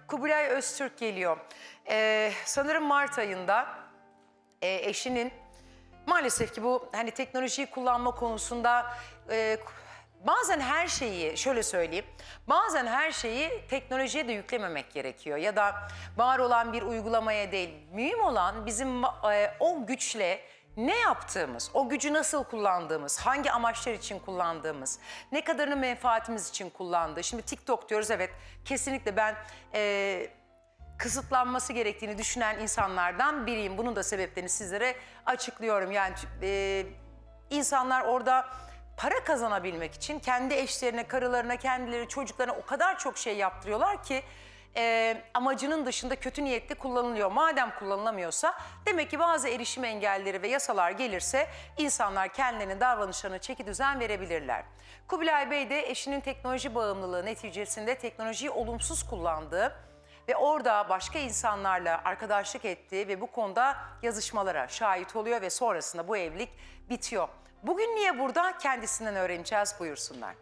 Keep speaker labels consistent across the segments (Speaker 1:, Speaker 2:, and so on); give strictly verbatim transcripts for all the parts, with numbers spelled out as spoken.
Speaker 1: Kubilay Öztürk geliyor. Ee, sanırım Mart ayında e, eşinin maalesef ki bu hani teknolojiyi kullanma konusunda e, bazen her şeyi şöyle söyleyeyim. Bazen her şeyi teknolojiye de yüklememek gerekiyor ya da var olan bir uygulamaya değil. Mühim olan bizim e, o güçle ne yaptığımız, o gücü nasıl kullandığımız, hangi amaçlar için kullandığımız, ne kadarını menfaatimiz için kullandığı. Şimdi TikTok diyoruz, evet, kesinlikle ben e, kısıtlanması gerektiğini düşünen insanlardan biriyim. Bunun da sebeplerini sizlere açıklıyorum. Yani e, insanlar orada para kazanabilmek için kendi eşlerine, karılarına, kendileri, çocuklarına o kadar çok şey yaptırıyorlar ki e, amacının dışında kötü niyetli kullanılıyor. Madem kullanılamıyorsa demek ki bazı erişim engelleri ve yasalar gelirse insanlar kendilerinin davranışlarına çekidüzen verebilirler. Kubilay Bey de eşinin teknoloji bağımlılığı neticesinde teknolojiyi olumsuz kullandığı ve orada başka insanlarla arkadaşlık ettiği ve bu konuda yazışmalara şahit oluyor ve sonrasında bu evlilik bitiyor. Bugün niye burada? Kendisinden öğreneceğiz. Buyursunlar.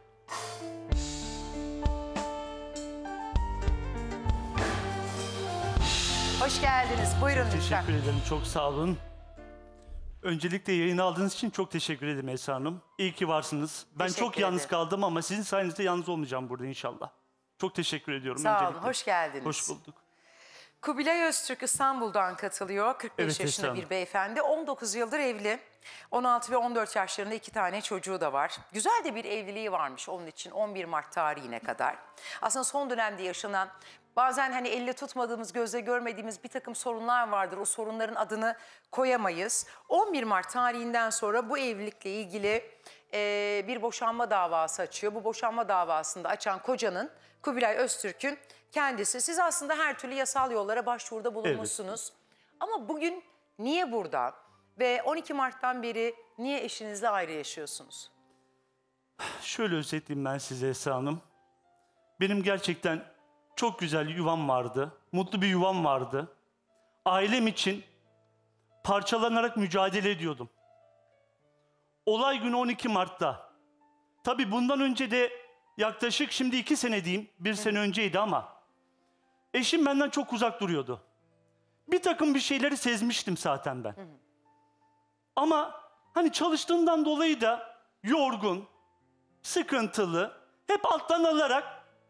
Speaker 1: Hoş geldiniz. Buyurun lütfen.
Speaker 2: Teşekkür ederim. Çok sağ olun. Öncelikle yayını aldığınız için çok teşekkür ederim Esra Hanım. İyi ki varsınız. Ben
Speaker 1: Teşekkür
Speaker 2: çok yalnız
Speaker 1: ederim.
Speaker 2: kaldım ama sizin sayenizde yalnız olmayacağım burada inşallah. Çok teşekkür ediyorum.
Speaker 1: Sağ olun.
Speaker 2: Öncelikle.
Speaker 1: Hoş geldiniz.
Speaker 2: Hoş bulduk.
Speaker 1: Kubilay Öztürk İstanbul'dan katılıyor. kırk beş
Speaker 2: Evet,
Speaker 1: yaşında
Speaker 2: Esra
Speaker 1: bir
Speaker 2: Hanım.
Speaker 1: beyefendi. on dokuz yıldır evli. on altı ve on dört yaşlarında iki tane çocuğu da var. Güzel de bir evliliği varmış onun için on bir Mart tarihine kadar. Aslında son dönemde yaşanan bazen hani elle tutmadığımız, gözle görmediğimiz bir takım sorunlar vardır. O sorunların adını koyamayız. on bir Mart tarihinden sonra bu evlilikle ilgili e, bir boşanma davası açıyor. Bu boşanma davasında açan kocanın, Kubilay Öztürk'ün kendisi. Siz aslında her türlü yasal yollara başvuruda bulunmuşsunuz. Evet. Ama bugün niye burada ve on iki Mart'tan beri niye eşinizle ayrı yaşıyorsunuz?
Speaker 2: Şöyle özetleyeyim ben size Esra Hanım. Benim gerçekten çok güzel yuvam vardı. Mutlu bir yuvam vardı. Ailem için parçalanarak mücadele ediyordum. Olay günü on iki Mart'ta. Tabii bundan önce de yaklaşık şimdi iki sene diyeyim, bir sene önceydi ama eşim benden çok uzak duruyordu. Bir takım bir şeyleri sezmiştim zaten ben. Hı hı. Ama hani çalıştığından dolayı da yorgun, sıkıntılı, hep alttan alarak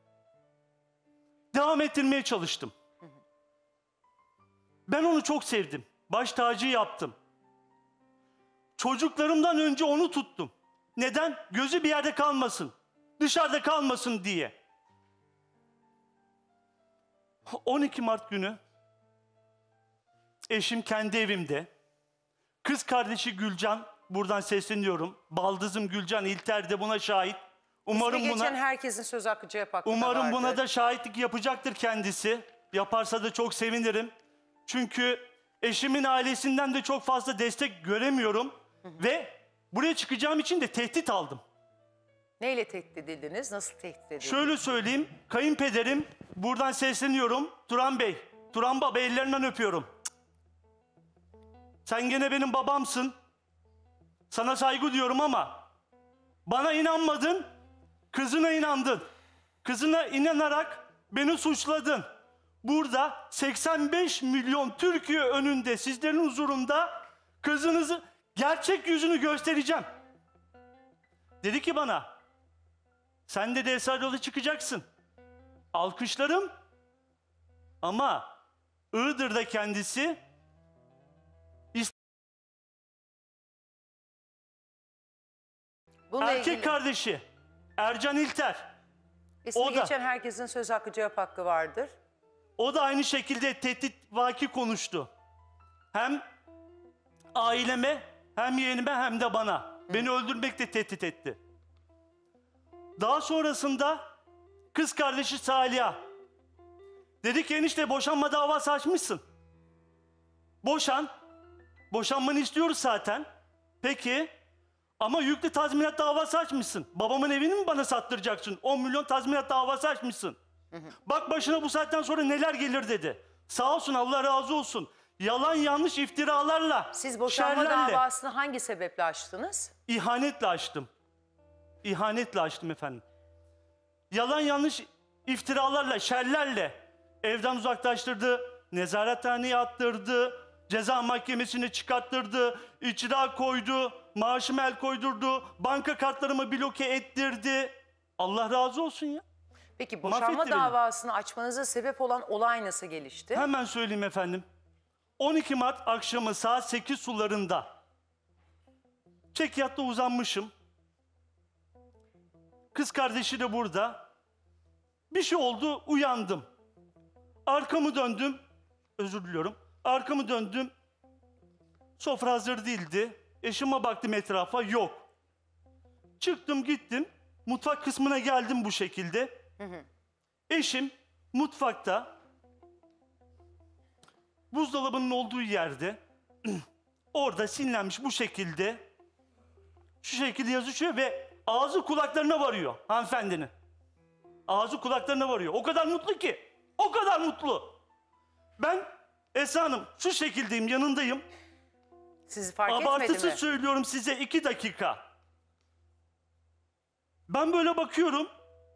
Speaker 2: devam ettirmeye çalıştım. Hı hı. Ben onu çok sevdim. Baş tacı yaptım. Çocuklarımdan önce onu tuttum. Neden? Gözü bir yerde kalmasın, dışarıda kalmasın diye. on iki Mart günü eşim kendi evimde. Kız kardeşi Gülcan, buradan sesleniyorum. Baldızım Gülcan İlter de buna şahit. Umarım
Speaker 1: İsmi
Speaker 2: buna
Speaker 1: geçen herkesin söz hakkı cevap hakkı
Speaker 2: Umarım
Speaker 1: vardır.
Speaker 2: buna da şahitlik yapacaktır kendisi. Yaparsa da çok sevinirim. Çünkü eşimin ailesinden de çok fazla destek göremiyorum. Hı hı. Ve buraya çıkacağım için de tehdit aldım.
Speaker 1: Neyle tehdit edildiniz? Nasıl tehdit edildiniz?
Speaker 2: Şöyle söyleyeyim. Kayınpederim, buradan sesleniyorum. Turan Bey, Turan Baba ellerinden öpüyorum. Sen gene benim babamsın. Sana saygı diyorum ama bana inanmadın, kızına inandın. Kızına inanarak beni suçladın. Burada seksen beş milyon Türkiye önünde, sizlerin huzurunda kızınızı gerçek yüzünü göstereceğim. Dedi ki bana, sen de Esra yola çıkacaksın. Alkışlarım ama Iğdır'da kendisi
Speaker 1: Bununla
Speaker 2: erkek
Speaker 1: ilgili
Speaker 2: kardeşi Ercan İlter.
Speaker 1: ismi
Speaker 2: o da-
Speaker 1: geçen herkesin söz hakkı cevap hakkı vardır.
Speaker 2: O da aynı şekilde tehdit vaki konuştu. Hem aileme, hem yeğenime, hem de bana. Hı. Beni öldürmekle tehdit etti. Daha sonrasında kız kardeşi Saliha. Dedi ki enişte boşanma davası açmışsın. Boşan. Boşanmanı istiyoruz zaten. Peki. Ama yüklü tazminat davası açmışsın. Babamın evini mi bana sattıracaksın? on milyon tazminat davası açmışsın. Hı hı. Bak başına bu saatten sonra neler gelir dedi. Sağ olsun, Allah razı olsun. Yalan yanlış iftiralarla,
Speaker 1: Siz boşanma
Speaker 2: şerlerle,
Speaker 1: davasını hangi sebeple açtınız?
Speaker 2: İhanetle açtım. İhanetle açtım efendim. Yalan yanlış iftiralarla, şerlerle Evden uzaklaştırdı, nezarethaneye attırdı, ceza mahkemesine çıkarttırdı, icra koydu, maaşıma el koydurdu, banka kartlarımı bloke ettirdi. Allah razı olsun ya.
Speaker 1: Peki boşanma
Speaker 2: Mahvetti beni.
Speaker 1: davasını açmanıza sebep olan olay nasıl gelişti?
Speaker 2: Hemen söyleyeyim efendim. on iki Mart akşamı saat sekiz sularında çekyatta uzanmışım. Kız kardeşi de burada. Bir şey oldu, uyandım. Arkamı döndüm, özür diliyorum. Arkamı döndüm, sofra hazır değildi. Eşime baktım etrafa, yok. Çıktım gittim, mutfak kısmına geldim bu şekilde.
Speaker 1: Hı hı.
Speaker 2: Eşim mutfakta, buzdolabının olduğu yerde, orada sinirlenmiş bu şekilde, şu şekilde yazışıyor ve ağzı kulaklarına varıyor hanımefendinin. Ağzı kulaklarına varıyor. O kadar mutlu ki, o kadar mutlu. Ben Esra Hanım şu şekildeyim, yanındayım.
Speaker 1: Sizi fark etmedi
Speaker 2: Abartısız
Speaker 1: mi?
Speaker 2: söylüyorum size, iki dakika. Ben böyle bakıyorum.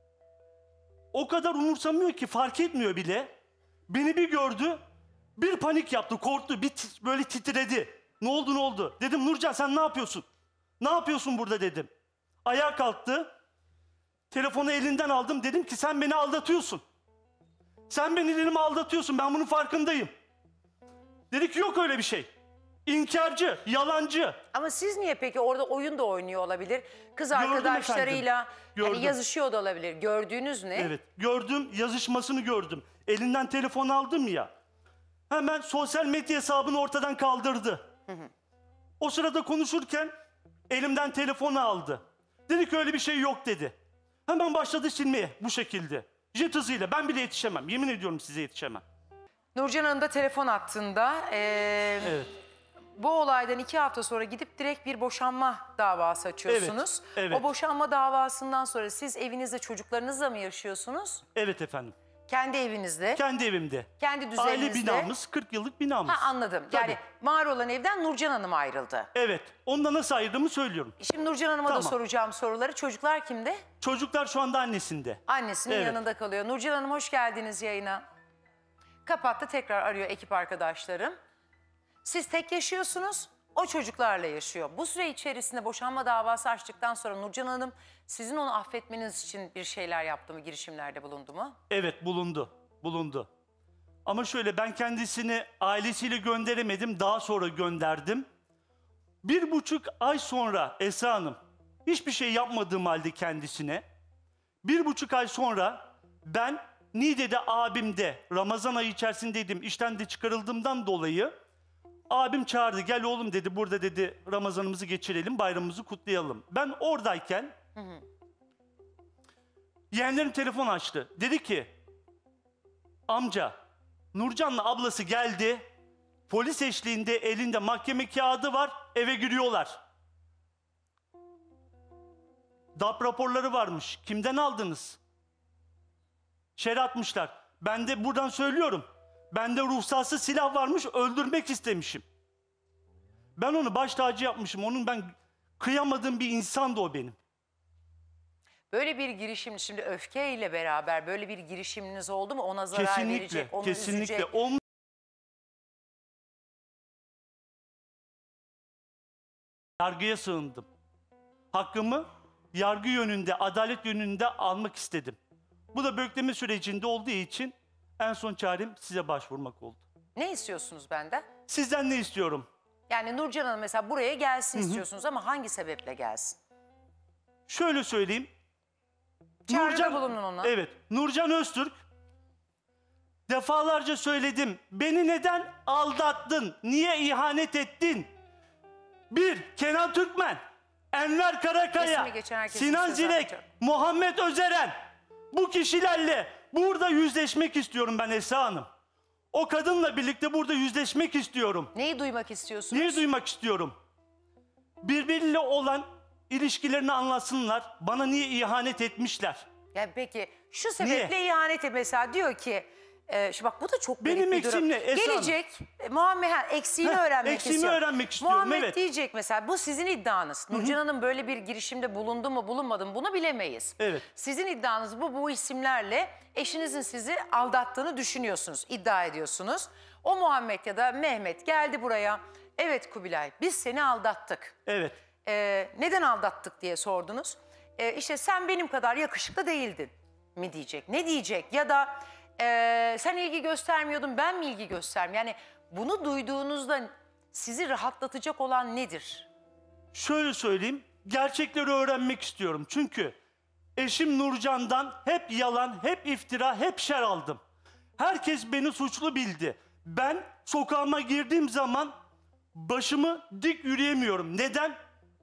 Speaker 2: O kadar umursamıyor ki, fark etmiyor bile. Beni bir gördü, bir panik yaptı, korktu, bir tit- böyle titredi. Ne oldu ne oldu? Dedim Nurcan sen ne yapıyorsun? Ne yapıyorsun burada dedim. Ayağa kalktı. Telefonu elinden aldım, dedim ki sen beni aldatıyorsun. Sen beni dedim aldatıyorsun, ben bunun farkındayım. Dedi ki yok öyle bir şey. İnkarcı, yalancı.
Speaker 1: Ama siz niye peki orada oyun da oynuyor olabilir? Kız
Speaker 2: Gördüm
Speaker 1: arkadaşlarıyla
Speaker 2: efendim,
Speaker 1: hani
Speaker 2: gördüm.
Speaker 1: yazışıyor da olabilir. Gördüğünüz ne?
Speaker 2: Evet, gördüm, yazışmasını gördüm. Elinden telefon aldım ya. Hemen sosyal medya hesabını ortadan kaldırdı. O sırada konuşurken elimden telefonu aldı. Dedi ki öyle bir şey yok dedi. Hemen başladı silmeye bu şekilde. Jet hızıyla, ben bile yetişemem. Yemin ediyorum size yetişemem.
Speaker 1: Nurcan Hanım da telefon attığında eee,
Speaker 2: Evet.
Speaker 1: bu olaydan iki hafta sonra gidip direkt bir boşanma davası açıyorsunuz.
Speaker 2: Evet, evet.
Speaker 1: O boşanma davasından sonra siz evinizde çocuklarınızla mı yaşıyorsunuz?
Speaker 2: Evet efendim.
Speaker 1: Kendi evinizde,
Speaker 2: Kendi evimde.
Speaker 1: kendi düzeninizde.
Speaker 2: Aile binamız, kırk yıllık binamız.
Speaker 1: Ha anladım.
Speaker 2: Tabii.
Speaker 1: Yani var olan evden Nurcan Hanım ayrıldı.
Speaker 2: Evet, onunla nasıl ayırdığımı söylüyorum.
Speaker 1: Şimdi Nurcan Hanım'a da
Speaker 2: Tamam.
Speaker 1: soracağım soruları. Çocuklar kimde?
Speaker 2: Çocuklar şu anda annesinde.
Speaker 1: Annesinin
Speaker 2: Evet.
Speaker 1: yanında kalıyor. Nurcan Hanım hoş geldiniz yayına. Kapattı, tekrar arıyor ekip arkadaşlarım. Siz tek yaşıyorsunuz, o çocuklarla yaşıyor. Bu süre içerisinde boşanma davası açtıktan sonra Nurcan Hanım sizin onu affetmeniz için bir şeyler yaptı mı, girişimlerde bulundu mu?
Speaker 2: Evet, bulundu. Bulundu. Ama şöyle, ben kendisini ailesiyle gönderemedim. Daha sonra gönderdim. Bir buçuk ay sonra Esra Hanım, hiçbir şey yapmadığım halde kendisine, bir buçuk ay sonra ben Niğde'de abimde Ramazan ayı içerisindeydim. İşten de çıkarıldığımdan dolayı abim çağırdı. Gel oğlum dedi, burada dedi Ramazanımızı geçirelim, bayramımızı kutlayalım. Ben oradayken hı hı. yeğenlerim telefon açtı. Dedi ki amca, Nurcan'la ablası geldi. Polis eşliğinde elinde mahkeme kağıdı var. Eve giriyorlar. D A P raporları varmış. Kimden aldınız? Şer atmışlar. Ben de buradan söylüyorum. Bende ruhsatsız silah varmış. Öldürmek istemişim. Ben onu baş tacı yapmışım. Onun ben kıyamadığım bir insandı o benim.
Speaker 1: Böyle bir girişim, şimdi öfkeyle beraber böyle bir girişiminiz oldu mu? Ona zarar
Speaker 2: Kesinlikle,
Speaker 1: verecek, onu
Speaker 2: kesinlikle.
Speaker 1: üzecek.
Speaker 2: Olm- Yargıya sığındım. Hakkımı yargı yönünde, adalet yönünde almak istedim. Bu da bekleme sürecinde olduğu için en son çarem size başvurmak oldu.
Speaker 1: Ne istiyorsunuz benden?
Speaker 2: Sizden ne istiyorum?
Speaker 1: Yani Nurcan Hanım mesela buraya gelsin istiyorsunuz ama hangi sebeple gelsin?
Speaker 2: Şöyle söyleyeyim.
Speaker 1: Çağrıda bulunun ona.
Speaker 2: Evet, Nurcan Öztürk. Defalarca söyledim. Beni neden aldattın? Niye ihanet ettin? Bir, Kenan Türkmen, Enver Karakaya,
Speaker 1: İsmi geçen herkesin
Speaker 2: Sinan
Speaker 1: söz
Speaker 2: Zirek,
Speaker 1: hakkı.
Speaker 2: Muhammed Özeren. Bu kişilerle burada yüzleşmek istiyorum ben Esra Hanım. O kadınla birlikte burada yüzleşmek istiyorum.
Speaker 1: Neyi duymak istiyorsunuz?
Speaker 2: Neyi duymak istiyorum? Birbiriyle olan ilişkilerini anlatsınlar. Bana niye ihanet etmişler?
Speaker 1: Yani peki şu sebeple
Speaker 2: Niye?
Speaker 1: ihanet et- mesela diyor ki Ee, şimdi bak bu da çok
Speaker 2: Benim
Speaker 1: garip bir durum.
Speaker 2: eksiğim ne? Esra Hanım.
Speaker 1: Gelecek e, Muhammed ha, eksiğini
Speaker 2: Heh,
Speaker 1: öğrenmek
Speaker 2: eksiğimi
Speaker 1: istiyor.
Speaker 2: öğrenmek istiyorum,
Speaker 1: Muhammed
Speaker 2: evet.
Speaker 1: diyecek mesela bu sizin iddianız. Nurcan Hanım böyle bir girişimde bulundu mu bulunmadı mı bunu bilemeyiz.
Speaker 2: Evet.
Speaker 1: Sizin iddianız bu bu isimlerle eşinizin sizi aldattığını düşünüyorsunuz, iddia ediyorsunuz. O Muhammed ya da Mehmet geldi buraya. Evet Kubilay biz seni aldattık.
Speaker 2: Evet.
Speaker 1: Ee, neden aldattık diye sordunuz. Ee, işte sen benim kadar yakışıklı değildin mi diyecek. Ne diyecek ya da e, sen ilgi göstermiyordun ben mi ilgi göstermiyorum. Yani bunu duyduğunuzda sizi rahatlatacak olan nedir?
Speaker 2: Şöyle söyleyeyim, gerçekleri öğrenmek istiyorum. Çünkü eşim Nurcan'dan hep yalan, hep iftira, hep şer aldım. Herkes beni suçlu bildi. Ben sokağıma girdiğim zaman başımı dik yürüyemiyorum. Neden?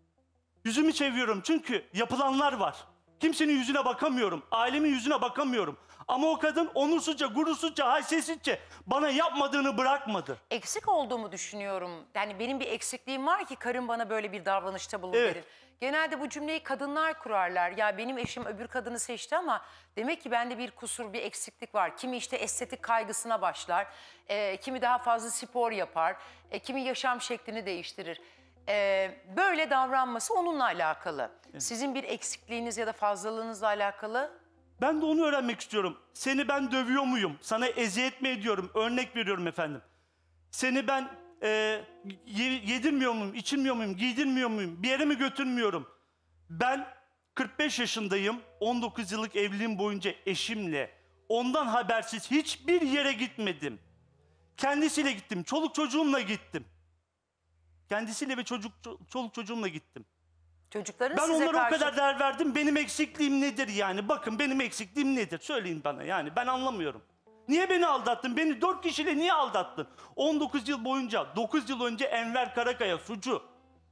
Speaker 2: Yüzümü çeviriyorum çünkü yapılanlar var. Kimsenin yüzüne bakamıyorum, ailemin yüzüne bakamıyorum. Ama o kadın onursuzca, gurursuzca, haysiyetsizce bana yapmadığını bırakmadı.
Speaker 1: Eksik olduğumu düşünüyorum. Yani benim bir eksikliğim var ki karım bana böyle bir davranışta bulundu
Speaker 2: Evet.
Speaker 1: dedin. Genelde bu cümleyi kadınlar kurarlar. Ya benim eşim öbür kadını seçti ama demek ki bende bir kusur, bir eksiklik var. Kimi işte estetik kaygısına başlar, e, kimi daha fazla spor yapar, e, kimi yaşam şeklini değiştirir. E, böyle davranması onunla alakalı. Evet. Sizin bir eksikliğiniz ya da fazlalığınızla alakalı.
Speaker 2: Ben de onu öğrenmek istiyorum. Seni ben dövüyor muyum? Sana eziyet mi ediyorum? Örnek veriyorum efendim. Seni ben e, yedirmiyor muyum? İçirmiyor muyum? Giydirmiyor muyum? Bir yere mi götürmüyorum? Ben kırk beş yaşındayım. on dokuz yıllık evliliğim boyunca eşimle ondan habersiz hiçbir yere gitmedim. Kendisiyle gittim. Çoluk çocuğumla gittim. Kendisiyle ve çocuk çoluk çocuğumla gittim.
Speaker 1: Çocukların
Speaker 2: ben
Speaker 1: size
Speaker 2: onlara
Speaker 1: karşı...
Speaker 2: o kadar değer verdim. Benim eksikliğim nedir yani? Bakın benim eksikliğim nedir? Söyleyin bana yani. Ben anlamıyorum. Niye beni aldattın? Beni dört kişiyle niye aldattın? on dokuz yıl boyunca, dokuz yıl önce Enver Karakaya sucu.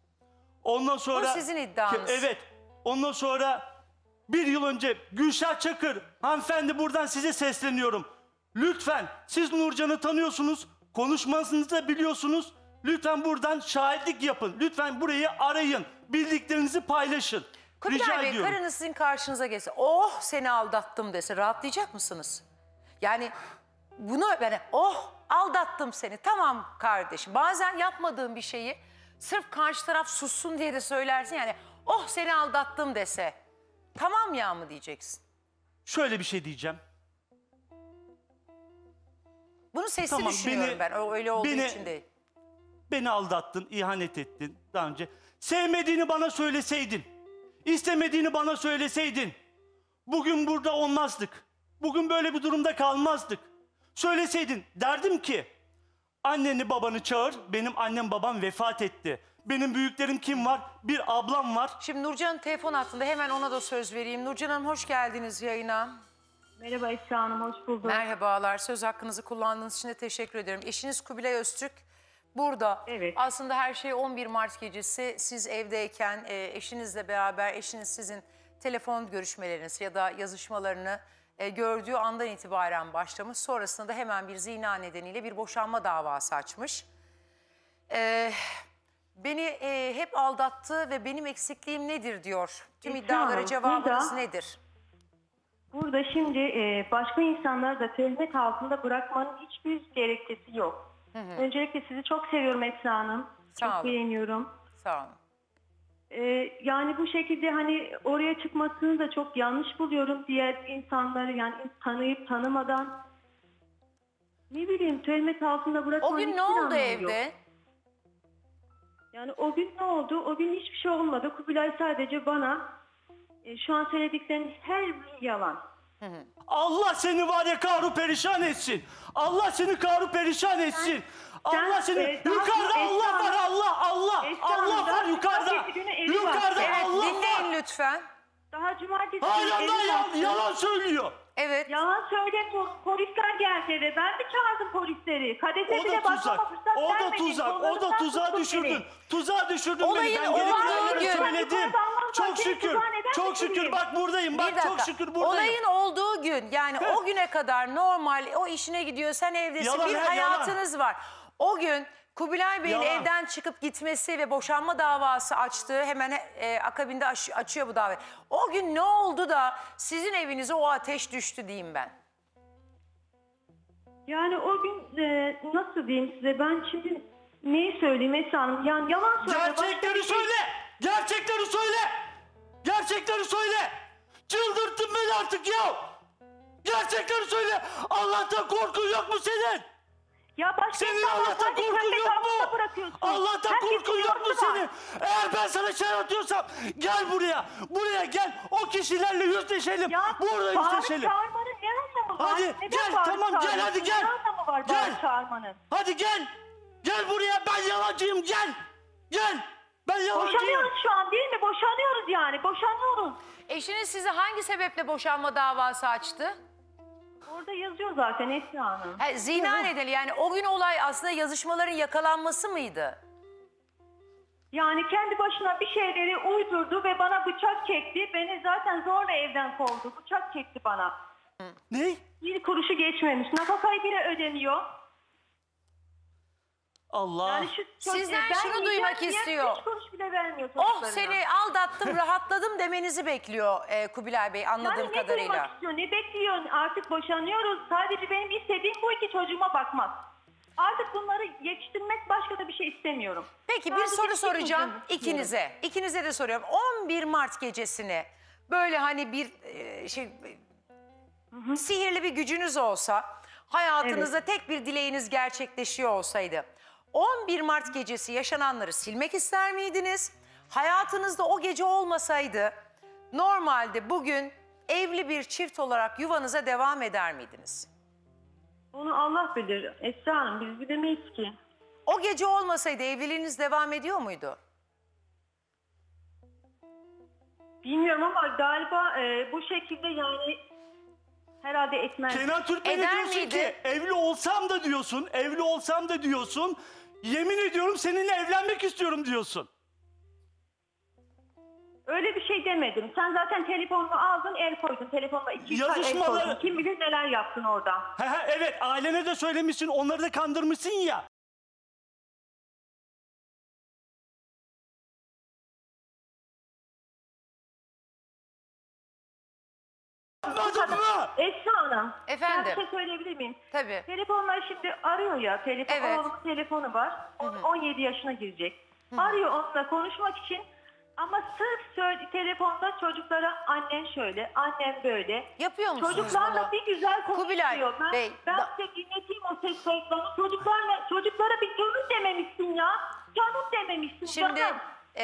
Speaker 2: Ondan sonra...
Speaker 1: O sizin iddianız.
Speaker 2: Evet. Ondan sonra bir yıl önce Gülşah Çakır. Hanımefendi buradan size sesleniyorum. Lütfen siz Nurcan'ı tanıyorsunuz. Konuşmasını da biliyorsunuz. Lütfen buradan şahitlik yapın. Lütfen burayı arayın. Bildiklerinizi paylaşın.
Speaker 1: Kubilay
Speaker 2: Rica
Speaker 1: Bey,
Speaker 2: ediyorum.
Speaker 1: karınız sizin karşınıza gelse, oh seni aldattım dese rahatlayacak mısınız? Yani bunu yani oh aldattım seni tamam kardeşim. Bazen yapmadığın bir şeyi sırf karşı taraf sussun diye de söylersin. Yani oh seni aldattım dese tamam ya mı diyeceksin?
Speaker 2: Şöyle bir şey diyeceğim.
Speaker 1: Bunu sesli
Speaker 2: Tamam,
Speaker 1: düşünüyorum
Speaker 2: beni-
Speaker 1: ben o öyle olduğu
Speaker 2: beni-
Speaker 1: için değil.
Speaker 2: Beni aldattın, ihanet ettin daha önce. Sevmediğini bana söyleseydin. İstemediğini bana söyleseydin. Bugün burada olmazdık. Bugün böyle bir durumda kalmazdık. Söyleseydin derdim ki anneni babanı çağır. Benim annem babam vefat etti. Benim büyüklerim kim var? Bir ablam var.
Speaker 1: Şimdi Nurcan'ın telefon hattında hemen ona da söz vereyim. Nurcan Hanım hoş geldiniz yayına.
Speaker 3: Merhaba Esra Hanım, hoş bulduk.
Speaker 1: Merhabalar. Söz hakkınızı kullandığınız için de teşekkür ederim. Eşiniz Kubilay Öztürk burada.
Speaker 3: Evet.
Speaker 1: Aslında her şey on bir Mart gecesi siz evdeyken e, eşinizle beraber eşiniz sizin telefon görüşmeleriniz ya da yazışmalarını e, gördüğü andan itibaren başlamış. Sonrasında da hemen bir zina nedeniyle bir boşanma davası açmış. E, beni e, hep aldattı ve benim eksikliğim nedir diyor. Tüm
Speaker 3: Esra
Speaker 1: iddialara
Speaker 3: Hanım,
Speaker 1: cevabınız
Speaker 3: burada-
Speaker 1: nedir?
Speaker 3: Burada şimdi e, başka insanları da töhmet altında bırakmanın hiçbir gerekçesi yok. Öncelikle sizi çok seviyorum Esra Hanım.
Speaker 1: Sağ
Speaker 3: çok
Speaker 1: olun.
Speaker 3: beğeniyorum.
Speaker 1: Sağ olun.
Speaker 3: E, yani bu şekilde hani oraya çıkmasını da çok yanlış buluyorum. Diğer insanları yani tanıyıp tanımadan ne bileyim töhmet altında bırakmanın
Speaker 1: O gün
Speaker 3: hiçbir
Speaker 1: ne oldu
Speaker 3: anlamı
Speaker 1: evde?
Speaker 3: yok. Yani o gün ne oldu? O gün hiçbir şey olmadı. Kubilay sadece bana e, şu an söylediklerin her biri yalan.
Speaker 2: Allah seni var ya kahru perişan etsin. Allah seni kahru perişan etsin. Allah seni
Speaker 3: e, daha
Speaker 2: yukarıda
Speaker 3: sonra
Speaker 2: Allah
Speaker 3: Esra
Speaker 2: var
Speaker 3: Hanım-
Speaker 2: Allah Allah
Speaker 3: Esra
Speaker 2: Allah
Speaker 3: Hanım,
Speaker 2: var
Speaker 3: daha
Speaker 2: yukarıda.
Speaker 3: cumartesi günü evi var.
Speaker 2: Yukarıda
Speaker 1: Evet
Speaker 2: Allah var.
Speaker 1: dinleyin lütfen.
Speaker 3: Daha cumartesi günü
Speaker 2: Hala
Speaker 3: evi
Speaker 2: da yalan,
Speaker 3: baktım.
Speaker 2: yalan söylüyor.
Speaker 1: Evet.
Speaker 3: Yalan söyle po- polisler geldi eve. Ben mi çağırdım polisleri? Kadese
Speaker 2: O
Speaker 3: bile
Speaker 2: da
Speaker 3: bakmama
Speaker 2: tuzak.
Speaker 3: fırsat
Speaker 2: O da
Speaker 3: vermedin.
Speaker 2: tuzak. O da
Speaker 3: Kollarından
Speaker 2: tuzağa
Speaker 3: tuttun
Speaker 2: düşürdün.
Speaker 3: beni.
Speaker 2: Tuzağa düşürdün
Speaker 1: Olayın
Speaker 2: beni. Ben
Speaker 1: olduğu
Speaker 2: gerekli
Speaker 1: gün-
Speaker 2: söyledim.
Speaker 3: Allah'ım,
Speaker 2: Çok
Speaker 3: bak, seni
Speaker 2: şükür.
Speaker 3: tuzağa neden
Speaker 2: Çok şükür.
Speaker 3: düşüreyim?
Speaker 2: Bak buradayım.
Speaker 1: Bir
Speaker 2: Bak
Speaker 1: dakika.
Speaker 2: çok şükür buradayım.
Speaker 1: Olayın olduğu gün yani o güne kadar normal o işine gidiyor sen evdesin
Speaker 2: Yalan,
Speaker 1: bir
Speaker 2: he,
Speaker 1: hayatınız var. O gün Kubilay Bey'in
Speaker 2: Yalan.
Speaker 1: evden çıkıp gitmesi ve boşanma davası açtığı hemen e, akabinde aç- açıyor bu davayı. O gün ne oldu da sizin evinize o ateş düştü diyeyim ben.
Speaker 3: Yani o gün e, nasıl diyeyim size, ben şimdi neyi söyleyeyim Esra Hanım? Yani yalan söyle.
Speaker 2: Gerçekleri söyle! Gerçekleri söyle! Gerçekleri söyle! Çıldırttın beni artık ya! Gerçekleri söyle! Allah'tan korkun yok mu senin?
Speaker 3: Ya başka
Speaker 2: Senin
Speaker 3: insanlar
Speaker 2: Allah'tan
Speaker 3: sadece
Speaker 2: korkun
Speaker 3: kendi
Speaker 2: yok
Speaker 3: kavgada
Speaker 2: mu?
Speaker 3: bırakıyorsun.
Speaker 2: Allah'tan
Speaker 3: Herkesin
Speaker 2: korkun yok mu
Speaker 3: yorumu var.
Speaker 2: senin? Eğer ben sana şey atıyorsam gel buraya. Buraya gel. O kişilerle yüzleşelim.
Speaker 3: Ya
Speaker 2: Burada
Speaker 3: bağırıp
Speaker 2: yüzleşelim.
Speaker 3: çağırmanın ne anlamı var?
Speaker 2: Hadi,
Speaker 3: Neden
Speaker 2: gel,
Speaker 3: bağırıp
Speaker 2: tamam, gel,
Speaker 3: çağırıyorsun?
Speaker 2: hadi gel.
Speaker 3: Ne anlamı var
Speaker 2: Gel.
Speaker 3: bağırıp çağırmanın?
Speaker 2: Hadi gel. Gel buraya, ben yalancıyım, gel. Gel. Ben yalancıyım.
Speaker 3: Boşanıyoruz şu an değil mi? Boşanıyoruz yani. Boşanıyoruz.
Speaker 1: Eşiniz size hangi sebeple boşanma davası açtı?
Speaker 3: Orada yazıyor zaten Esra Hanım.
Speaker 1: Ha, zina nedeni, yani o gün olay aslında yazışmaların yakalanması mıydı?
Speaker 3: Yani kendi başına bir şeyleri uydurdu ve bana bıçak çekti. Beni zaten zorla evden kovdu. Bıçak çekti bana.
Speaker 2: Ne?
Speaker 3: Bir kuruşu geçmemiş. Nafakayı bile ödemiyor.
Speaker 2: Allah.
Speaker 3: Yani şu
Speaker 1: Sizden
Speaker 3: ben
Speaker 1: şunu
Speaker 3: yiyeceğim
Speaker 1: duymak
Speaker 3: diye
Speaker 1: istiyor.
Speaker 3: Üç kuruş bile vermiyor
Speaker 1: Oh,
Speaker 3: çocuklarına.
Speaker 1: seni aldattım, rahatladım demenizi bekliyor e, Kubilay Bey, anladığım
Speaker 3: Yani ne
Speaker 1: kadarıyla.
Speaker 3: duymak istiyor, ne bekliyor? Artık boşanıyoruz. Sadece benim istediğim bu, iki çocuğuma bakmak. Artık bunları yetiştirmek, başka da bir şey istemiyorum.
Speaker 1: Peki bir
Speaker 3: Sadece
Speaker 1: soru
Speaker 3: iki
Speaker 1: soracağım
Speaker 3: çocuğumu istiyorum.
Speaker 1: ikinize. İkinize de soruyorum. on bir Mart gecesini böyle hani bir e, şey sihirli bir gücünüz olsa, hayatınızda tek bir dileğiniz gerçekleşiyor olsaydı, on bir Mart gecesi yaşananları silmek ister miydiniz? Hayatınızda o gece olmasaydı normalde bugün evli bir çift olarak yuvanıza devam eder miydiniz?
Speaker 3: Onu Allah bilir. Esra Hanım, biz bilemeyiz ki.
Speaker 1: O gece olmasaydı evliliğiniz devam ediyor muydu?
Speaker 3: Bilmiyorum ama galiba e, bu şekilde yani herhalde etmez.
Speaker 2: Kenan Türkmen'e
Speaker 1: Eder
Speaker 2: diyorsun
Speaker 1: miydi?
Speaker 2: ki evli olsam da diyorsun, evli olsam da diyorsun, yemin ediyorum seninle evlenmek istiyorum diyorsun.
Speaker 3: Öyle bir şey demedim. Sen zaten telefonunu aldın, el koydun. Telefonda iki üç ay el
Speaker 2: Yazışmaları-
Speaker 3: koydun. Kim bilir neler yaptın orada.
Speaker 2: He he, evet, ailene de söylemişsin, onları da kandırmışsın ya. Anladın mı?
Speaker 3: Esra Hanım.
Speaker 1: Efendim?
Speaker 3: Ben bir şey söyleyebilir miyim?
Speaker 1: Tabii.
Speaker 3: Telefonlar şimdi arıyor ya. Telefon,
Speaker 1: Evet.
Speaker 3: Oğlumun telefonu var. on yedi yaşına girecek. Arıyor onunla konuşmak için. Ama sırf söyle, telefonda çocuklara annen şöyle, annen böyle.
Speaker 1: Yapıyor musunuz
Speaker 3: Çocuklarla
Speaker 1: bunu?
Speaker 3: bir güzel
Speaker 1: Kubilay
Speaker 3: konuşuyor. Ben,
Speaker 1: Bey,
Speaker 3: ben
Speaker 1: da-
Speaker 3: size dinleteyim o ses kayıtlarını. Çocuklarla, çocuklara bir canım dememişsin ya. Canım dememişsin.
Speaker 1: Şimdi
Speaker 3: canım.